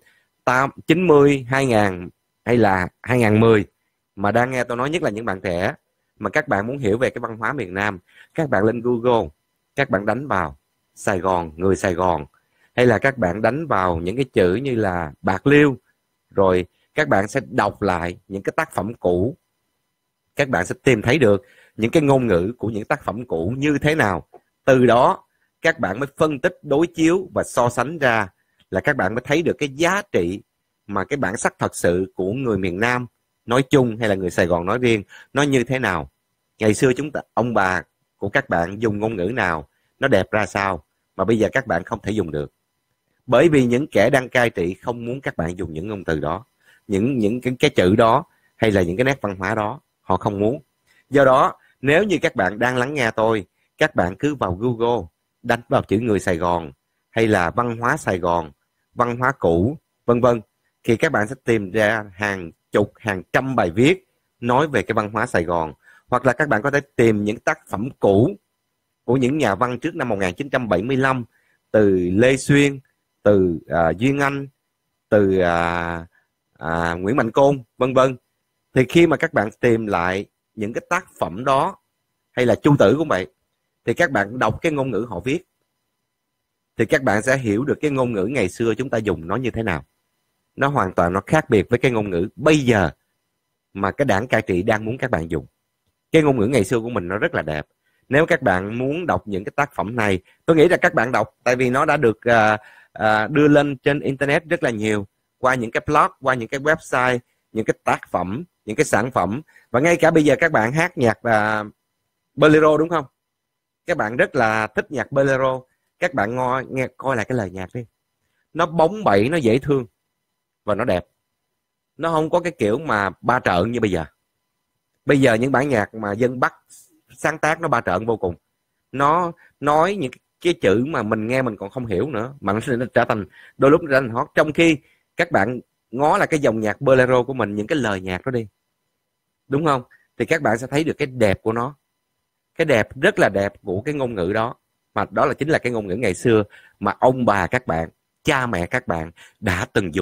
Speaker 2: 90, 2000 hay là 2010 mà đang nghe tôi nói, nhất là những bạn trẻ mà các bạn muốn hiểu về cái văn hóa miền Nam, các bạn lên Google, các bạn đánh vào Sài Gòn, người Sài Gòn, hay là các bạn đánh vào những cái chữ như là Bạc Liêu, rồi các bạn sẽ đọc lại những cái tác phẩm cũ. Các bạn sẽ tìm thấy được những cái ngôn ngữ của những tác phẩm cũ như thế nào. Từ đó các bạn mới phân tích, đối chiếu và so sánh ra là các bạn mới thấy được cái giá trị mà cái bản sắc thật sự của người miền Nam nói chung hay là người Sài Gòn nói riêng nó như thế nào. Ngày xưa ông bà của các bạn dùng ngôn ngữ nào, nó đẹp ra sao, mà bây giờ các bạn không thể dùng được. Bởi vì những kẻ đang cai trị không muốn các bạn dùng những ngôn từ đó, những cái chữ đó hay là những cái nét văn hóa đó, họ không muốn. Do đó nếu như các bạn đang lắng nghe tôi, các bạn cứ vào Google đánh vào chữ người Sài Gòn hay là văn hóa Sài Gòn, văn hóa cũ, vân vân, thì các bạn sẽ tìm ra hàng chục, hàng trăm bài viết nói về cái văn hóa Sài Gòn. Hoặc là các bạn có thể tìm những tác phẩm cũ của những nhà văn trước năm 1975, từ Lê Xuyên, từ Duyên Anh, từ Nguyễn Mạnh Côn, vân vân. Thì khi mà các bạn tìm lại những cái tác phẩm đó, hay là Chu Tử cũng vậy, thì các bạn đọc cái ngôn ngữ họ viết, thì các bạn sẽ hiểu được cái ngôn ngữ ngày xưa chúng ta dùng nó như thế nào. Nó hoàn toàn nó khác biệt với cái ngôn ngữ bây giờ mà cái đảng cai trị đang muốn các bạn dùng. Cái ngôn ngữ ngày xưa của mình nó rất là đẹp. Nếu các bạn muốn đọc những cái tác phẩm này, tôi nghĩ là các bạn đọc, tại vì nó đã được đưa lên trên internet rất là nhiều, qua những cái blog, qua những cái website, những cái tác phẩm, những cái sản phẩm. Và ngay cả bây giờ các bạn hát nhạc bolero, đúng không? Các bạn rất là thích nhạc bolero. Các bạn nghe coi lại cái lời nhạc đi. Nó bóng bẩy, nó dễ thương và nó đẹp. Nó không có cái kiểu mà ba trợn như bây giờ. Bây giờ những bản nhạc mà dân Bắc sáng tác nó ba trợn vô cùng. Nó nói những cái chữ mà mình nghe mình còn không hiểu nữa, mà nó trở thành đôi lúc nó trở thành hot. Trong khi các bạn ngó là cái dòng nhạc bolero của mình, những cái lời nhạc đó đi, đúng không? Thì các bạn sẽ thấy được cái đẹp của nó, cái đẹp rất là đẹp của cái ngôn ngữ đó. Mà đó là chính là cái ngôn ngữ ngày xưa mà ông bà các bạn, cha mẹ các bạn đã từng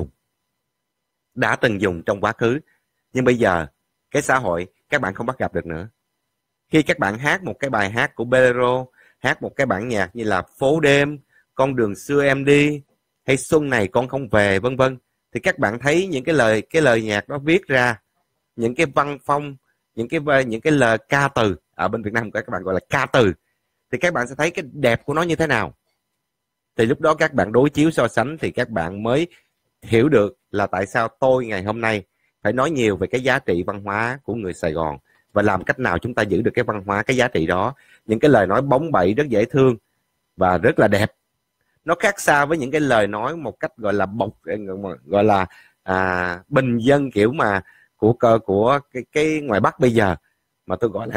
Speaker 2: dùng trong quá khứ. Nhưng bây giờ cái xã hội các bạn không bắt gặp được nữa. Khi các bạn hát một cái bài hát của bolero, hát một cái bản nhạc như là Phố Đêm, Con Đường Xưa Em Đi, hay Xuân Này Con Không Về, vân vân, thì các bạn thấy những cái lời nhạc đó viết ra, những cái văn phong, những cái lời ca từ, ở bên Việt Nam các bạn gọi là ca từ, thì các bạn sẽ thấy cái đẹp của nó như thế nào. Thì lúc đó các bạn đối chiếu so sánh, thì các bạn mới hiểu được là tại sao tôi ngày hôm nay phải nói nhiều về cái giá trị văn hóa của người Sài Gòn, và làm cách nào chúng ta giữ được cái văn hóa, cái giá trị đó. Những cái lời nói bóng bẩy rất dễ thương và rất là đẹp. Nó khác xa với những cái lời nói một cách gọi là gọi là bình dân, kiểu mà của cái ngoài Bắc bây giờ, mà tôi gọi là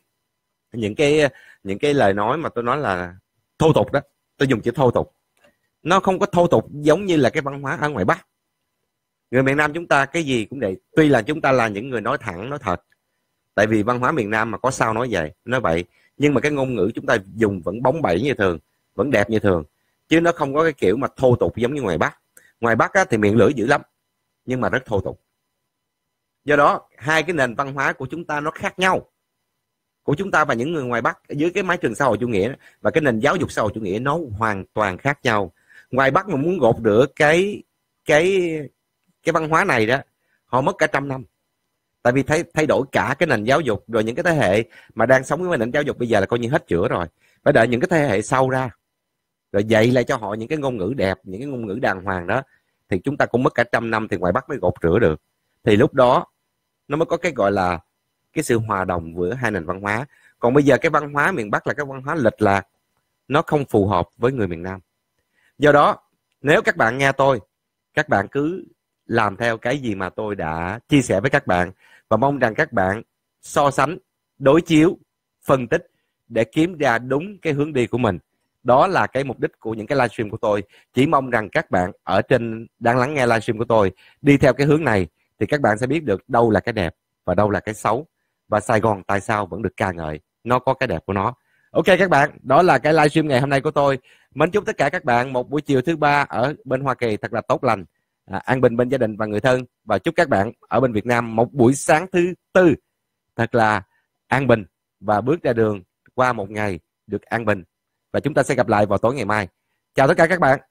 Speaker 2: những cái lời nói mà tôi nói là thô tục đó. Tôi dùng chữ thô tục. Nó không có thô tục giống như là cái văn hóa ở ngoài Bắc. Người miền Nam chúng ta cái gì cũng vậy. Tuy là chúng ta là những người nói thẳng, nói thật, tại vì văn hóa miền Nam mà có sao nói vậy, nhưng mà cái ngôn ngữ chúng ta dùng vẫn bóng bẩy như thường, vẫn đẹp như thường, chứ nó không có cái kiểu mà thô tục giống như ngoài Bắc. Ngoài Bắc á, thì miệng lưỡi dữ lắm, nhưng mà rất thô tục. Do đó hai cái nền văn hóa của chúng ta nó khác nhau, của chúng ta và những người ngoài Bắc dưới cái mái trường xã hội chủ nghĩa và cái nền giáo dục xã hội chủ nghĩa, nó hoàn toàn khác nhau. Ngoài Bắc mà muốn gột rửa cái văn hóa này đó, họ mất cả 100 năm. Tại vì thay đổi cả cái nền giáo dục, rồi những cái thế hệ mà đang sống với nền giáo dục bây giờ là coi như hết chữa rồi. Phải đợi những cái thế hệ sau ra, rồi dạy lại cho họ những cái ngôn ngữ đẹp, những cái ngôn ngữ đàng hoàng đó, thì chúng ta cũng mất cả 100 năm thì ngoài Bắc mới gột rửa được. Thì lúc đó nó mới có cái gọi là cái sự hòa đồng giữa hai nền văn hóa. Còn bây giờ cái văn hóa miền Bắc là cái văn hóa lệch lạc, nó không phù hợp với người miền Nam. Do đó nếu các bạn nghe tôi, các bạn cứ làm theo cái gì mà tôi đã chia sẻ với các bạn, và mong rằng các bạn so sánh, đối chiếu, phân tích để kiếm ra đúng cái hướng đi của mình. Đó là cái mục đích của những cái livestream của tôi. Chỉ mong rằng các bạn ở trên đang lắng nghe livestream của tôi đi theo cái hướng này, thì các bạn sẽ biết được đâu là cái đẹp và đâu là cái xấu, và Sài Gòn tại sao vẫn được ca ngợi, nó có cái đẹp của nó. Ok các bạn, đó là cái livestream ngày hôm nay của tôi. Mến chúc tất cả các bạn một buổi chiều thứ ba ở bên Hoa Kỳ thật là tốt lành, an bình bên gia đình và người thân. Và chúc các bạn ở bên Việt Nam một buổi sáng thứ tư thật là an bình, và bước ra đường qua một ngày được an bình. Và chúng ta sẽ gặp lại vào tối ngày mai. Chào tất cả các bạn.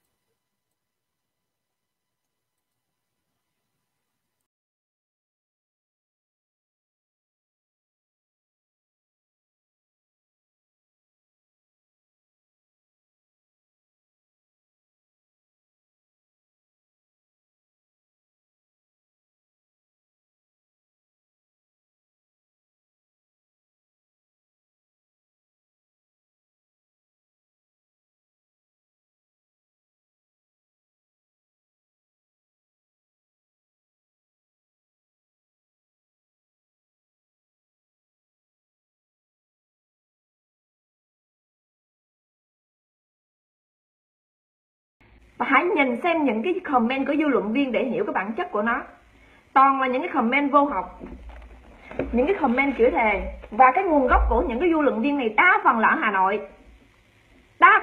Speaker 3: Và hãy nhìn xem những cái comment của dư luận viên để hiểu cái bản chất của nó. Toàn là những cái comment vô học, những cái comment chửi thề. Và cái nguồn gốc của những cái dư luận viên này đa phần là ở Hà Nội.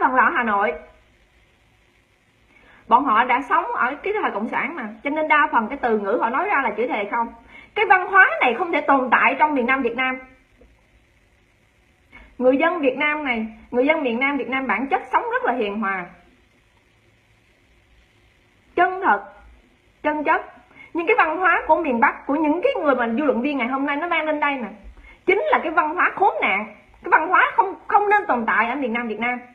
Speaker 3: phần là ở Hà Nội. Bọn họ đã sống ở cái thời cộng sản mà, cho nên đa phần cái từ ngữ họ nói ra là chửi thề không. Cái văn hóa này không thể tồn tại trong miền Nam Việt Nam. Người dân Việt Nam này, người dân miền Nam Việt Nam bản chất sống rất là hiền hòa, chân thật, chân chất. Nhưng cái văn hóa của miền Bắc, của những cái người mà dư luận viên ngày hôm nay nó mang lên đây nè, chính là cái văn hóa khốn nạn. Cái văn hóa không nên tồn tại ở miền Nam Việt Nam.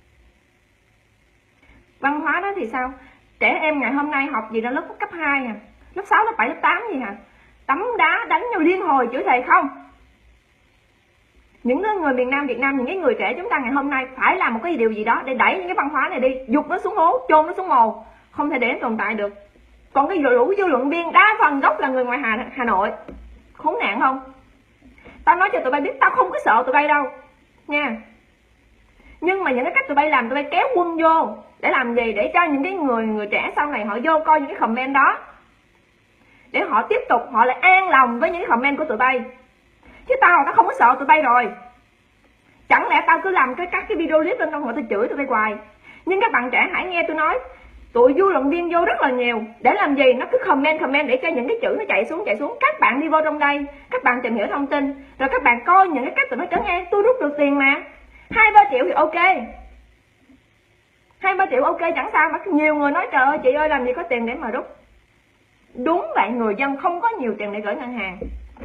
Speaker 3: Văn hóa đó thì sao? Trẻ em ngày hôm nay học gì đó lớp cấp 2 à, lớp 6, lớp 7, lớp 8 gì hả? Tắm đá, đánh nhau liên hồi, chửi thề không. Những người miền Nam Việt Nam, những cái người trẻ chúng ta ngày hôm nay phải làm một cái điều gì đó để đẩy những cái văn hóa này đi, dục nó xuống hố, chôn nó xuống mồ, không thể để nó tồn tại được. Còn cái lũ dư luận viên đa phần gốc là người ngoài Hà Nội, khốn nạn không? Tao nói cho tụi bay biết, tao không có sợ tụi bay đâu nha. Nhưng mà những cái cách tụi bay làm, tụi bay kéo quân vô để làm gì? Để cho những cái người trẻ sau này họ vô coi những cái comment đó, để họ tiếp tục, họ lại an lòng với những cái comment của tụi bay. Chứ tao không có sợ tụi bay rồi. Chẳng lẽ tao cứ làm các cái video clip lên đâu mà tao chửi tụi bay hoài. Nhưng các bạn trẻ hãy nghe tôi nói, tụi dư luận viên vô rất là nhiều. Để làm gì? Nó cứ comment để cho những cái chữ nó chạy xuống. Các bạn đi vô trong đây, các bạn tìm hiểu thông tin, rồi các bạn coi những cái cách tụi nó trấn an. Tôi rút được tiền mà, 2-3 triệu thì ok, 2-3 triệu ok chẳng sao. Mà nhiều người nói trời ơi chị ơi làm gì có tiền để mà rút. Đúng vậy, người dân không có nhiều tiền để gửi ngân hàng,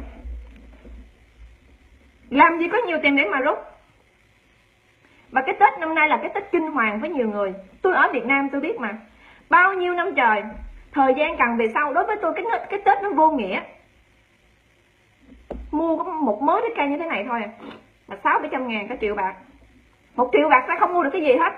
Speaker 3: làm gì có nhiều tiền để mà rút. Và cái Tết năm nay là cái Tết kinh hoàng với nhiều người. Tôi ở Việt Nam tôi biết mà, bao nhiêu năm trời, thời gian càng về sau, đối với tôi cái Tết nó vô nghĩa. Mua có một mớ trái cây như thế này thôi mà 600-700 ngàn, cả triệu bạc. 1 triệu bạc ta không mua được cái gì hết.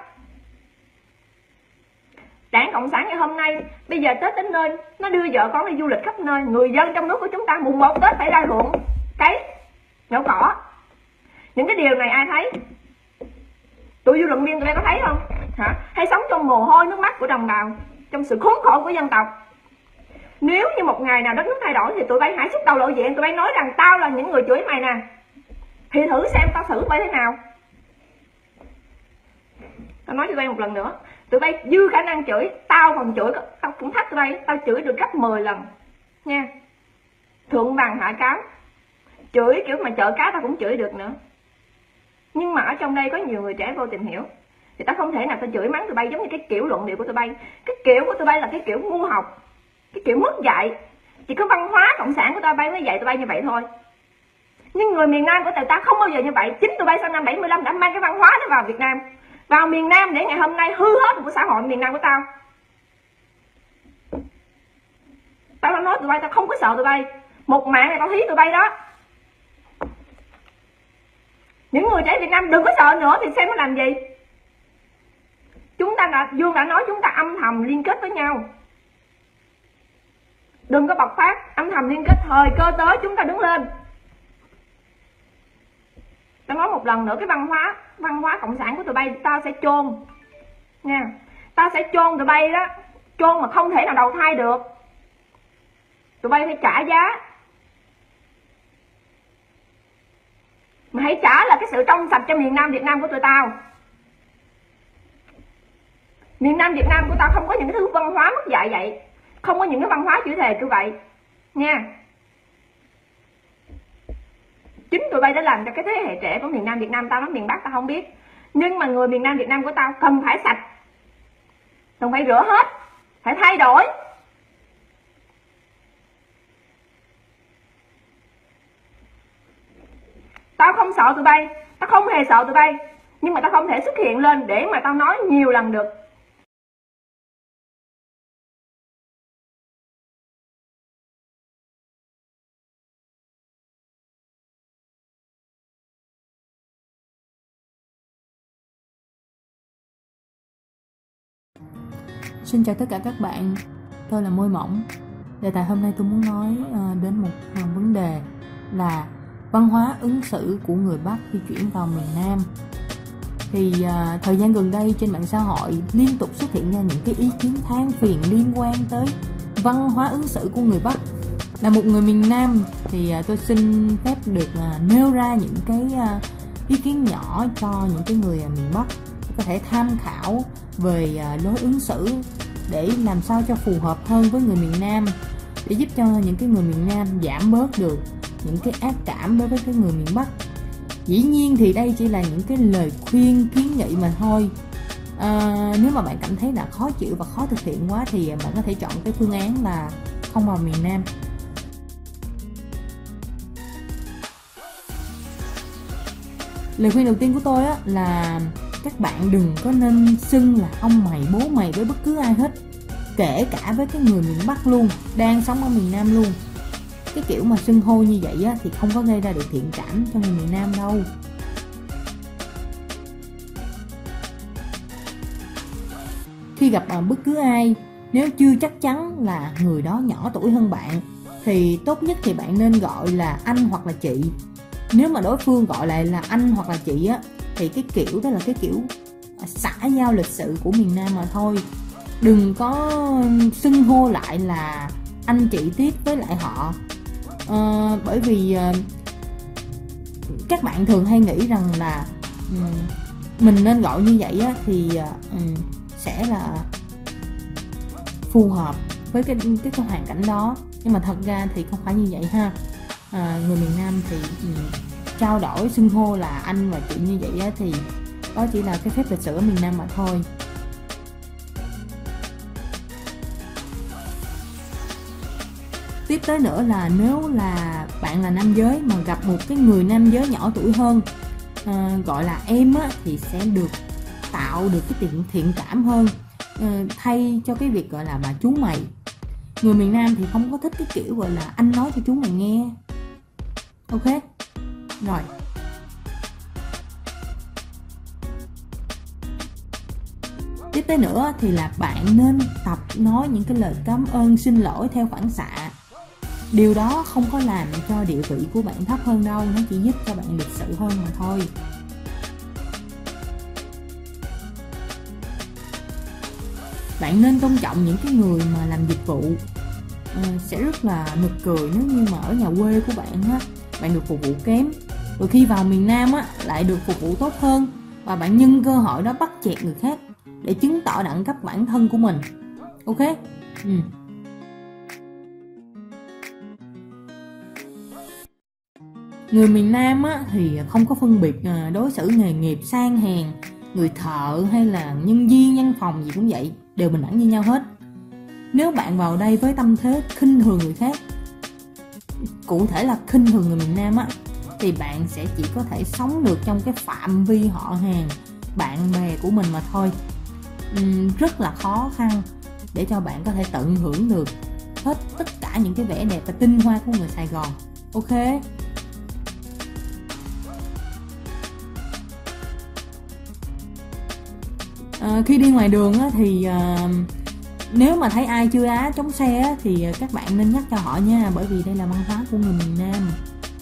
Speaker 3: Đảng Cộng sản ngày hôm nay, bây giờ Tết đến nơi, nó đưa vợ con đi du lịch khắp nơi. Người dân trong nước của chúng ta mùng 1 Tết phải ra ruộng cấy, nhổ cỏ. Những cái điều này ai thấy? Tụi dư luận viên tụi bay có thấy không? Hả? Hay sống trong mồ hôi nước mắt của đồng bào, trong sự khốn khổ của dân tộc. Nếu như một ngày nào đất nước thay đổi thì tụi bay hãy xuất đầu lộ diện. Tụi bay nói rằng tao là những người chửi mày nè, thì thử xem tao xử mày thế nào. Tao nói cho tụi bay một lần nữa, tụi bay dư khả năng chửi, tao còn chửi, tao cũng thách tụi bay, tao chửi được gấp 10 lần nha. Thượng bằng hạ cáo, chửi kiểu mà chợ cá tao cũng chửi được nữa. Nhưng mà ở trong đây có nhiều người trẻ vô tìm hiểu, thì tao không thể nào tao chửi mắng tụi bay giống như cái kiểu luận điệu của tụi bay. Cái kiểu của tụi bay là cái kiểu ngu học, cái kiểu mất dạy. Chỉ có văn hóa cộng sản của tụi bay mới dạy tụi bay như vậy thôi. Nhưng người miền Nam của tụi ta không bao giờ như vậy. Chính tụi bay sau năm 75 đã mang cái văn hóa đó vào Việt Nam, vào miền Nam, để ngày hôm nay hư hết của xã hội miền Nam của tao. Tao đã nói tụi bay, tao không có sợ tụi bay. Một mạng này tao thí tụi bay đó. Những người trẻ Việt Nam đừng có sợ nữa thì xem nó làm gì. Chúng ta Dương đã nói chúng ta âm thầm liên kết với nhau, đừng có bộc phát, âm thầm liên kết, thời cơ tới chúng ta đứng lên. Tao nói một lần nữa, cái văn hóa cộng sản của tụi bay tao sẽ chôn nha. Tao sẽ chôn tụi bay đó, chôn mà không thể nào đầu thai được. Tụi bay phải trả giá. Mà hãy trả là cái sự trong sạch cho miền Nam Việt Nam của tụi tao. Miền Nam Việt Nam của tao không có những cái thứ văn hóa mất dạy vậy, không có những cái văn hóa chửi thề như vậy nha. Chính tụi bay đã làm cho cái thế hệ trẻ của miền Nam Việt Nam tao, nói miền Bắc tao không biết. Nhưng mà người miền Nam Việt Nam của tao cần phải sạch, cần phải rửa hết, phải thay đổi. Tao không sợ tụi bay, tao không hề sợ tụi bay. Nhưng mà tao không thể xuất hiện lên để mà tao nói nhiều lần được.
Speaker 4: Xin chào tất cả các bạn, tôi là Môi Mỏng. Đề tài hôm nay tôi muốn nói đến một vấn đề là văn hóa ứng xử của người Bắc khi chuyển vào miền Nam. Thì thời gian gần đây trên mạng xã hội liên tục xuất hiện ra những cái ý kiến than phiền liên quan tới văn hóa ứng xử của người Bắc. Là một người miền Nam thì tôi xin phép được nêu ra những cái ý kiến nhỏ cho những cái người miền Bắc. có thể tham khảo về lối ứng xử để làm sao cho phù hợp hơn với người miền Nam, để giúp cho những cái người miền Nam giảm bớt được những cái ác cảm đối với cái người miền Bắc. Dĩ nhiên thì đây chỉ là những cái lời khuyên kiến nghị mà thôi. Nếu mà bạn cảm thấy là khó chịu và khó thực hiện quá thì bạn có thể chọn cái phương án là không vào miền Nam. Lời khuyên đầu tiên của tôi là các bạn đừng có nên xưng là ông mày bố mày với bất cứ ai hết, kể cả với cái người miền Bắc luôn, đang sống ở miền Nam luôn. Cái kiểu mà xưng hô như vậy thì không có gây ra được thiện cảm cho người miền Nam đâu. Khi gặp bất cứ ai, nếu chưa chắc chắn là người đó nhỏ tuổi hơn bạn, thì tốt nhất thì bạn nên gọi là anh hoặc là chị. Nếu mà đối phương gọi lại là anh hoặc là chị thì cái kiểu đó là cái kiểu xã giao lịch sự của miền Nam mà thôi. Đừng có xưng hô lại là anh chị tiếp với lại họ. Bởi vì các bạn thường hay nghĩ rằng là mình nên gọi như vậy thì sẽ là phù hợp với cái hoàn cảnh đó, nhưng mà thật ra thì không phải như vậy ha. Người miền Nam thì trao đổi xưng hô là anh và chị như vậy thì đó chỉ là cái phép lịch sử ở miền Nam mà thôi. Tiếp tới nữa là nếu là bạn là nam giới mà gặp một cái người nam giới nhỏ tuổi hơn, gọi là em thì sẽ được tạo được cái thiện cảm hơn, thay cho cái việc gọi là bà chú mày. Người miền Nam thì không có thích cái kiểu gọi là anh nói cho chú mày nghe. Ok, rồi. Tiếp tới nữa thì là bạn nên tập nói những cái lời cảm ơn, xin lỗi theo phản xạ. Điều đó không có làm cho địa vị của bạn thấp hơn đâu, nó chỉ giúp cho bạn lịch sự hơn mà thôi. Bạn nên tôn trọng những cái người mà làm dịch vụ. Sẽ rất là nực cười nếu như mà ở nhà quê của bạn bạn được phục vụ kém, rồi khi vào miền Nam lại được phục vụ tốt hơn, và bạn nhân cơ hội đó bắt chẹt người khác để chứng tỏ đẳng cấp bản thân của mình. Ok? Người miền Nam thì không có phân biệt đối xử nghề nghiệp sang hèn, người thợ hay là nhân viên văn phòng gì cũng vậy, đều bình đẳng như nhau hết. Nếu bạn vào đây với tâm thế khinh thường người khác, cụ thể là khinh thường người miền Nam thì bạn sẽ chỉ có thể sống được trong cái phạm vi họ hàng, bạn bè của mình mà thôi. Rất là khó khăn để cho bạn có thể tận hưởng được hết tất cả những cái vẻ đẹp và tinh hoa của người Sài Gòn. Ok? Khi đi ngoài đường thì nếu mà thấy ai chưa á chống xe thì các bạn nên nhắc cho họ nha, bởi vì đây là văn hóa của người miền Nam.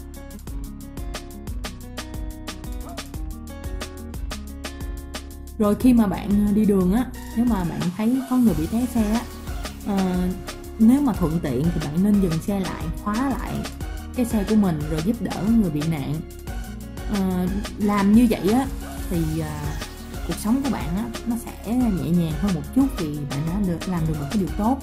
Speaker 4: Rồi khi mà bạn đi đường nếu mà bạn thấy có người bị té xe nếu mà thuận tiện thì bạn nên dừng xe lại, khóa lại cái xe của mình rồi giúp đỡ người bị nạn. Làm như vậy thì cuộc sống của bạn nó sẽ nhẹ nhàng hơn một chút, vì bạn đã làm được một cái điều tốt.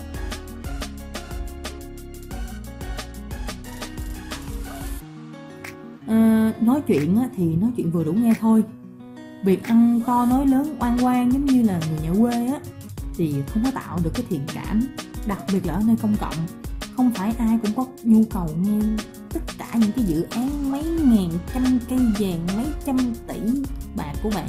Speaker 4: Nói chuyện thì nói chuyện vừa đủ nghe thôi. Việc ăn to nói lớn oan oan giống như là người nhà quê thì không có tạo được cái thiện cảm, đặc biệt là ở nơi công cộng. Không phải ai cũng có nhu cầu nghe tất cả những cái dự án mấy ngàn trăm cây vàng, mấy trăm tỷ bạc của bạn.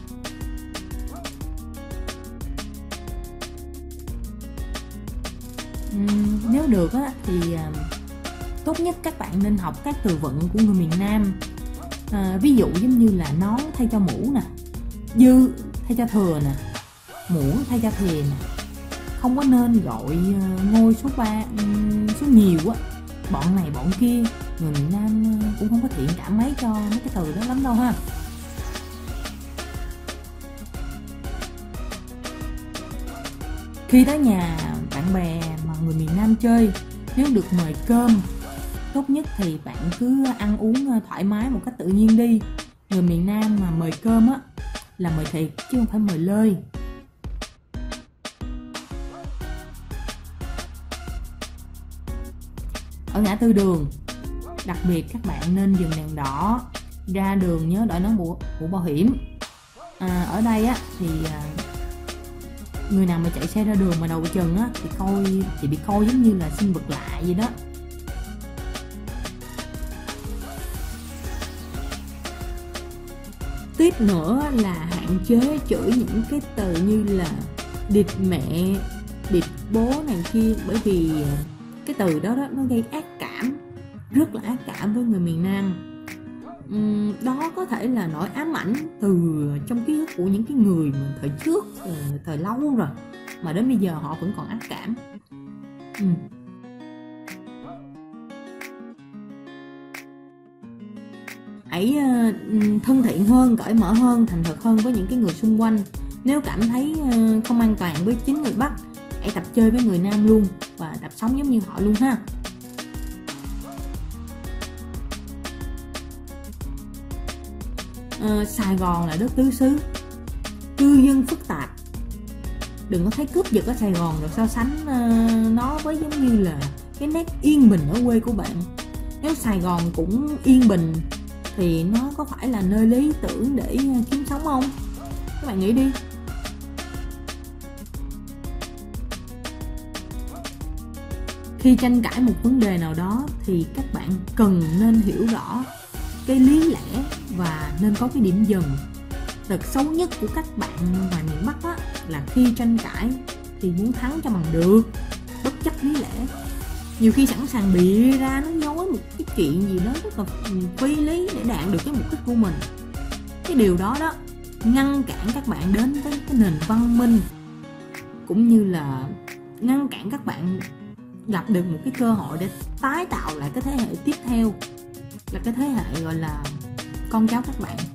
Speaker 4: Nếu được thì tốt nhất các bạn nên học các từ vựng của người miền Nam. Ví dụ giống như là nón thay cho mũ nè, dư thay cho thừa nè, muỗng thay cho thìa nè. Không có nên gọi ngôi số nhiều bọn này bọn kia. Người miền Nam cũng không có thiện cảm mấy cho mấy cái từ đó lắm đâu ha. Khi tới nhà bạn bè mà người miền Nam chơi, nếu được mời cơm, tốt nhất thì bạn cứ ăn uống thoải mái một cách tự nhiên đi. Người miền Nam mà mời cơm là mời thiệt chứ không phải mời lơi. Ở ngã tư đường, đặc biệt các bạn nên dừng đèn đỏ, ra đường nhớ đội nón mũ bảo hiểm. Ở đây á thì người nào mà chạy xe ra đường mà đầu chừng á thì bị coi giống như là sinh vật lạ vậy đó. Tiếp nữa là hạn chế chửi những cái từ như là địt mẹ, địt bố này kia, bởi vì cái từ đó nó gây ác cảm, rất là ác cảm với người miền Nam. Đó có thể là nỗi ám ảnh từ trong ký ức của những cái người mà thời trước, thời lâu rồi, mà đến bây giờ họ vẫn còn ác cảm. Hãy thân thiện hơn, cởi mở hơn, thành thật hơn với những cái người xung quanh. Nếu cảm thấy không an toàn với chính người Bắc, hãy tập chơi với người Nam luôn và tập sống giống như họ luôn ha. Sài Gòn là đất tứ xứ, cư dân phức tạp. Đừng có thấy cướp giật ở Sài Gòn rồi so sánh nó với giống như là cái nét yên bình ở quê của bạn. Nếu Sài Gòn cũng yên bình thì nó có phải là nơi lý tưởng để kiếm sống không? Các bạn nghĩ đi. Khi tranh cãi một vấn đề nào đó thì các bạn cần nên hiểu rõ cái lý lẽ và nên có cái điểm dừng. Tật xấu nhất của các bạn ngoài miền Bắc á, là khi tranh cãi thì muốn thắng cho bằng được, bất chấp lý lẽ. Nhiều khi sẵn sàng bịa ra nói dối một cái chuyện gì đó rất là phi lý để đạt được cái mục đích của mình. Cái điều đó ngăn cản các bạn đến với cái nền văn minh, cũng như là ngăn cản các bạn gặp được một cái cơ hội để tái tạo lại cái thế hệ tiếp theo, là cái thế hệ gọi là con cháu các bạn.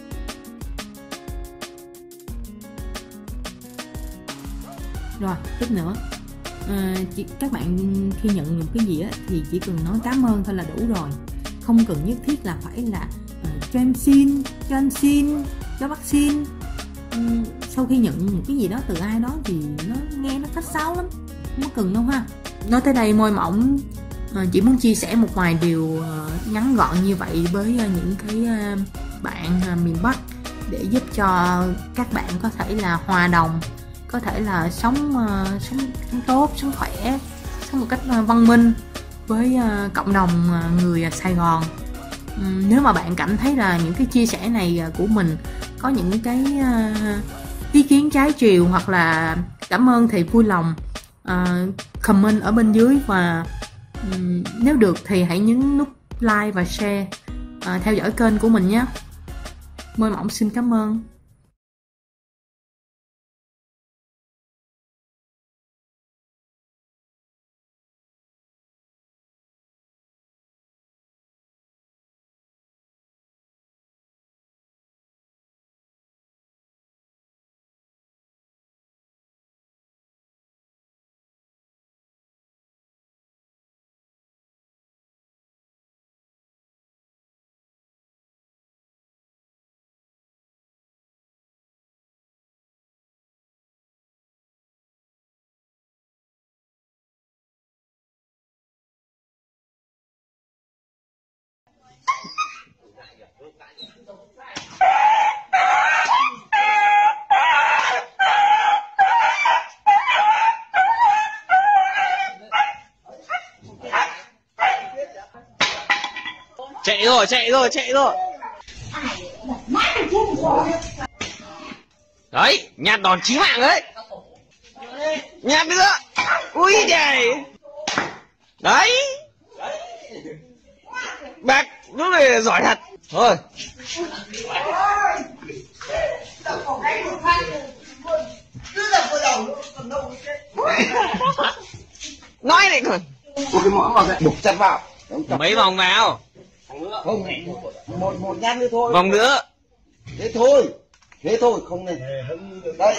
Speaker 4: Rồi, tiếp nữa, các bạn khi nhận được cái gì á thì chỉ cần nói cảm ơn thôi là đủ rồi, không cần nhất thiết là phải là cho em xin, cho anh xin, cho bác xin. Sau khi nhận một cái gì đó từ ai đó thì nó nghe nó khách sáo lắm, không có cần đâu ha. Nói tới đây Môi Mỏng chỉ muốn chia sẻ một vài điều ngắn gọn như vậy với những cái bạn miền Bắc, để giúp cho các bạn có thể là hòa đồng, có thể là sống tốt, sống khỏe, sống một cách văn minh với cộng đồng người Sài Gòn. Nếu mà bạn cảm thấy là những cái chia sẻ này của mình có những cái ý kiến trái chiều hoặc là cảm ơn thì vui lòng comment ở bên dưới, và nếu được thì hãy nhấn nút like và share, theo dõi kênh của mình nhé. Môi Mỏng xin cảm ơn.
Speaker 5: Chạy rồi. Đấy, nhát đòn chí mạng đấy. Nhát nữa. Ui trời. Đấy. Bác lúc này giỏi thật. Thôi. Nói này còn.
Speaker 6: Một cái mõm vào cái đục chặt vào.
Speaker 5: Mấy vòng vào.
Speaker 6: Không, một nhát nữa thôi.
Speaker 5: Vòng nữa.
Speaker 6: Thế thôi, không này. Đây.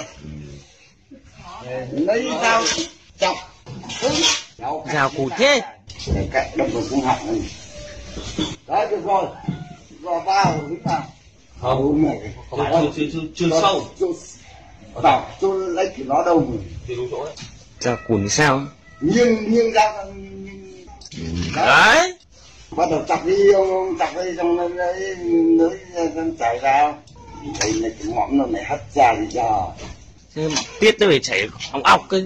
Speaker 6: Lấy dao chọc.
Speaker 5: Dao cụt thế.
Speaker 6: Cạnh đâm vào cung họng này. Đấy, được rồi. Rồi vào, đứng vào. Không mà
Speaker 5: chưa sâu.
Speaker 6: Bảo tôi lấy của nó đâu mà.
Speaker 5: Ra cuốn sao?
Speaker 6: Nhưng ra
Speaker 5: Đấy.
Speaker 6: bắt đầu chặt đi ông chặt đi xong nó chảy ra. Đây là cái mỏm nó này hất ra thì giờ.
Speaker 5: Thế tiết nó phải chảy ong ọc cơ.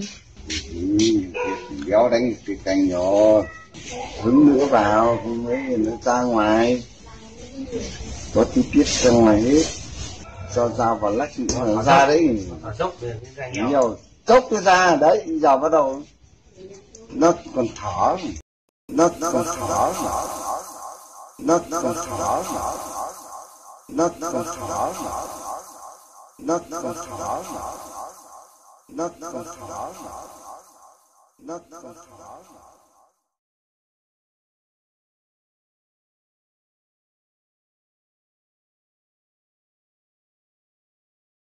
Speaker 6: Kéo đánh cái cành nhỏ hứng nữa vào mới nó ra ngoài, có tí tiết ra ngoài hết, cho dao vào lách nữa nó ra đấy, nhiều chốc nó ra đấy. Giờ bắt đầu nó còn thở, nó còn thở, nó còn thở, nó còn thở, nó còn thở, nó còn thở, nó còn thở.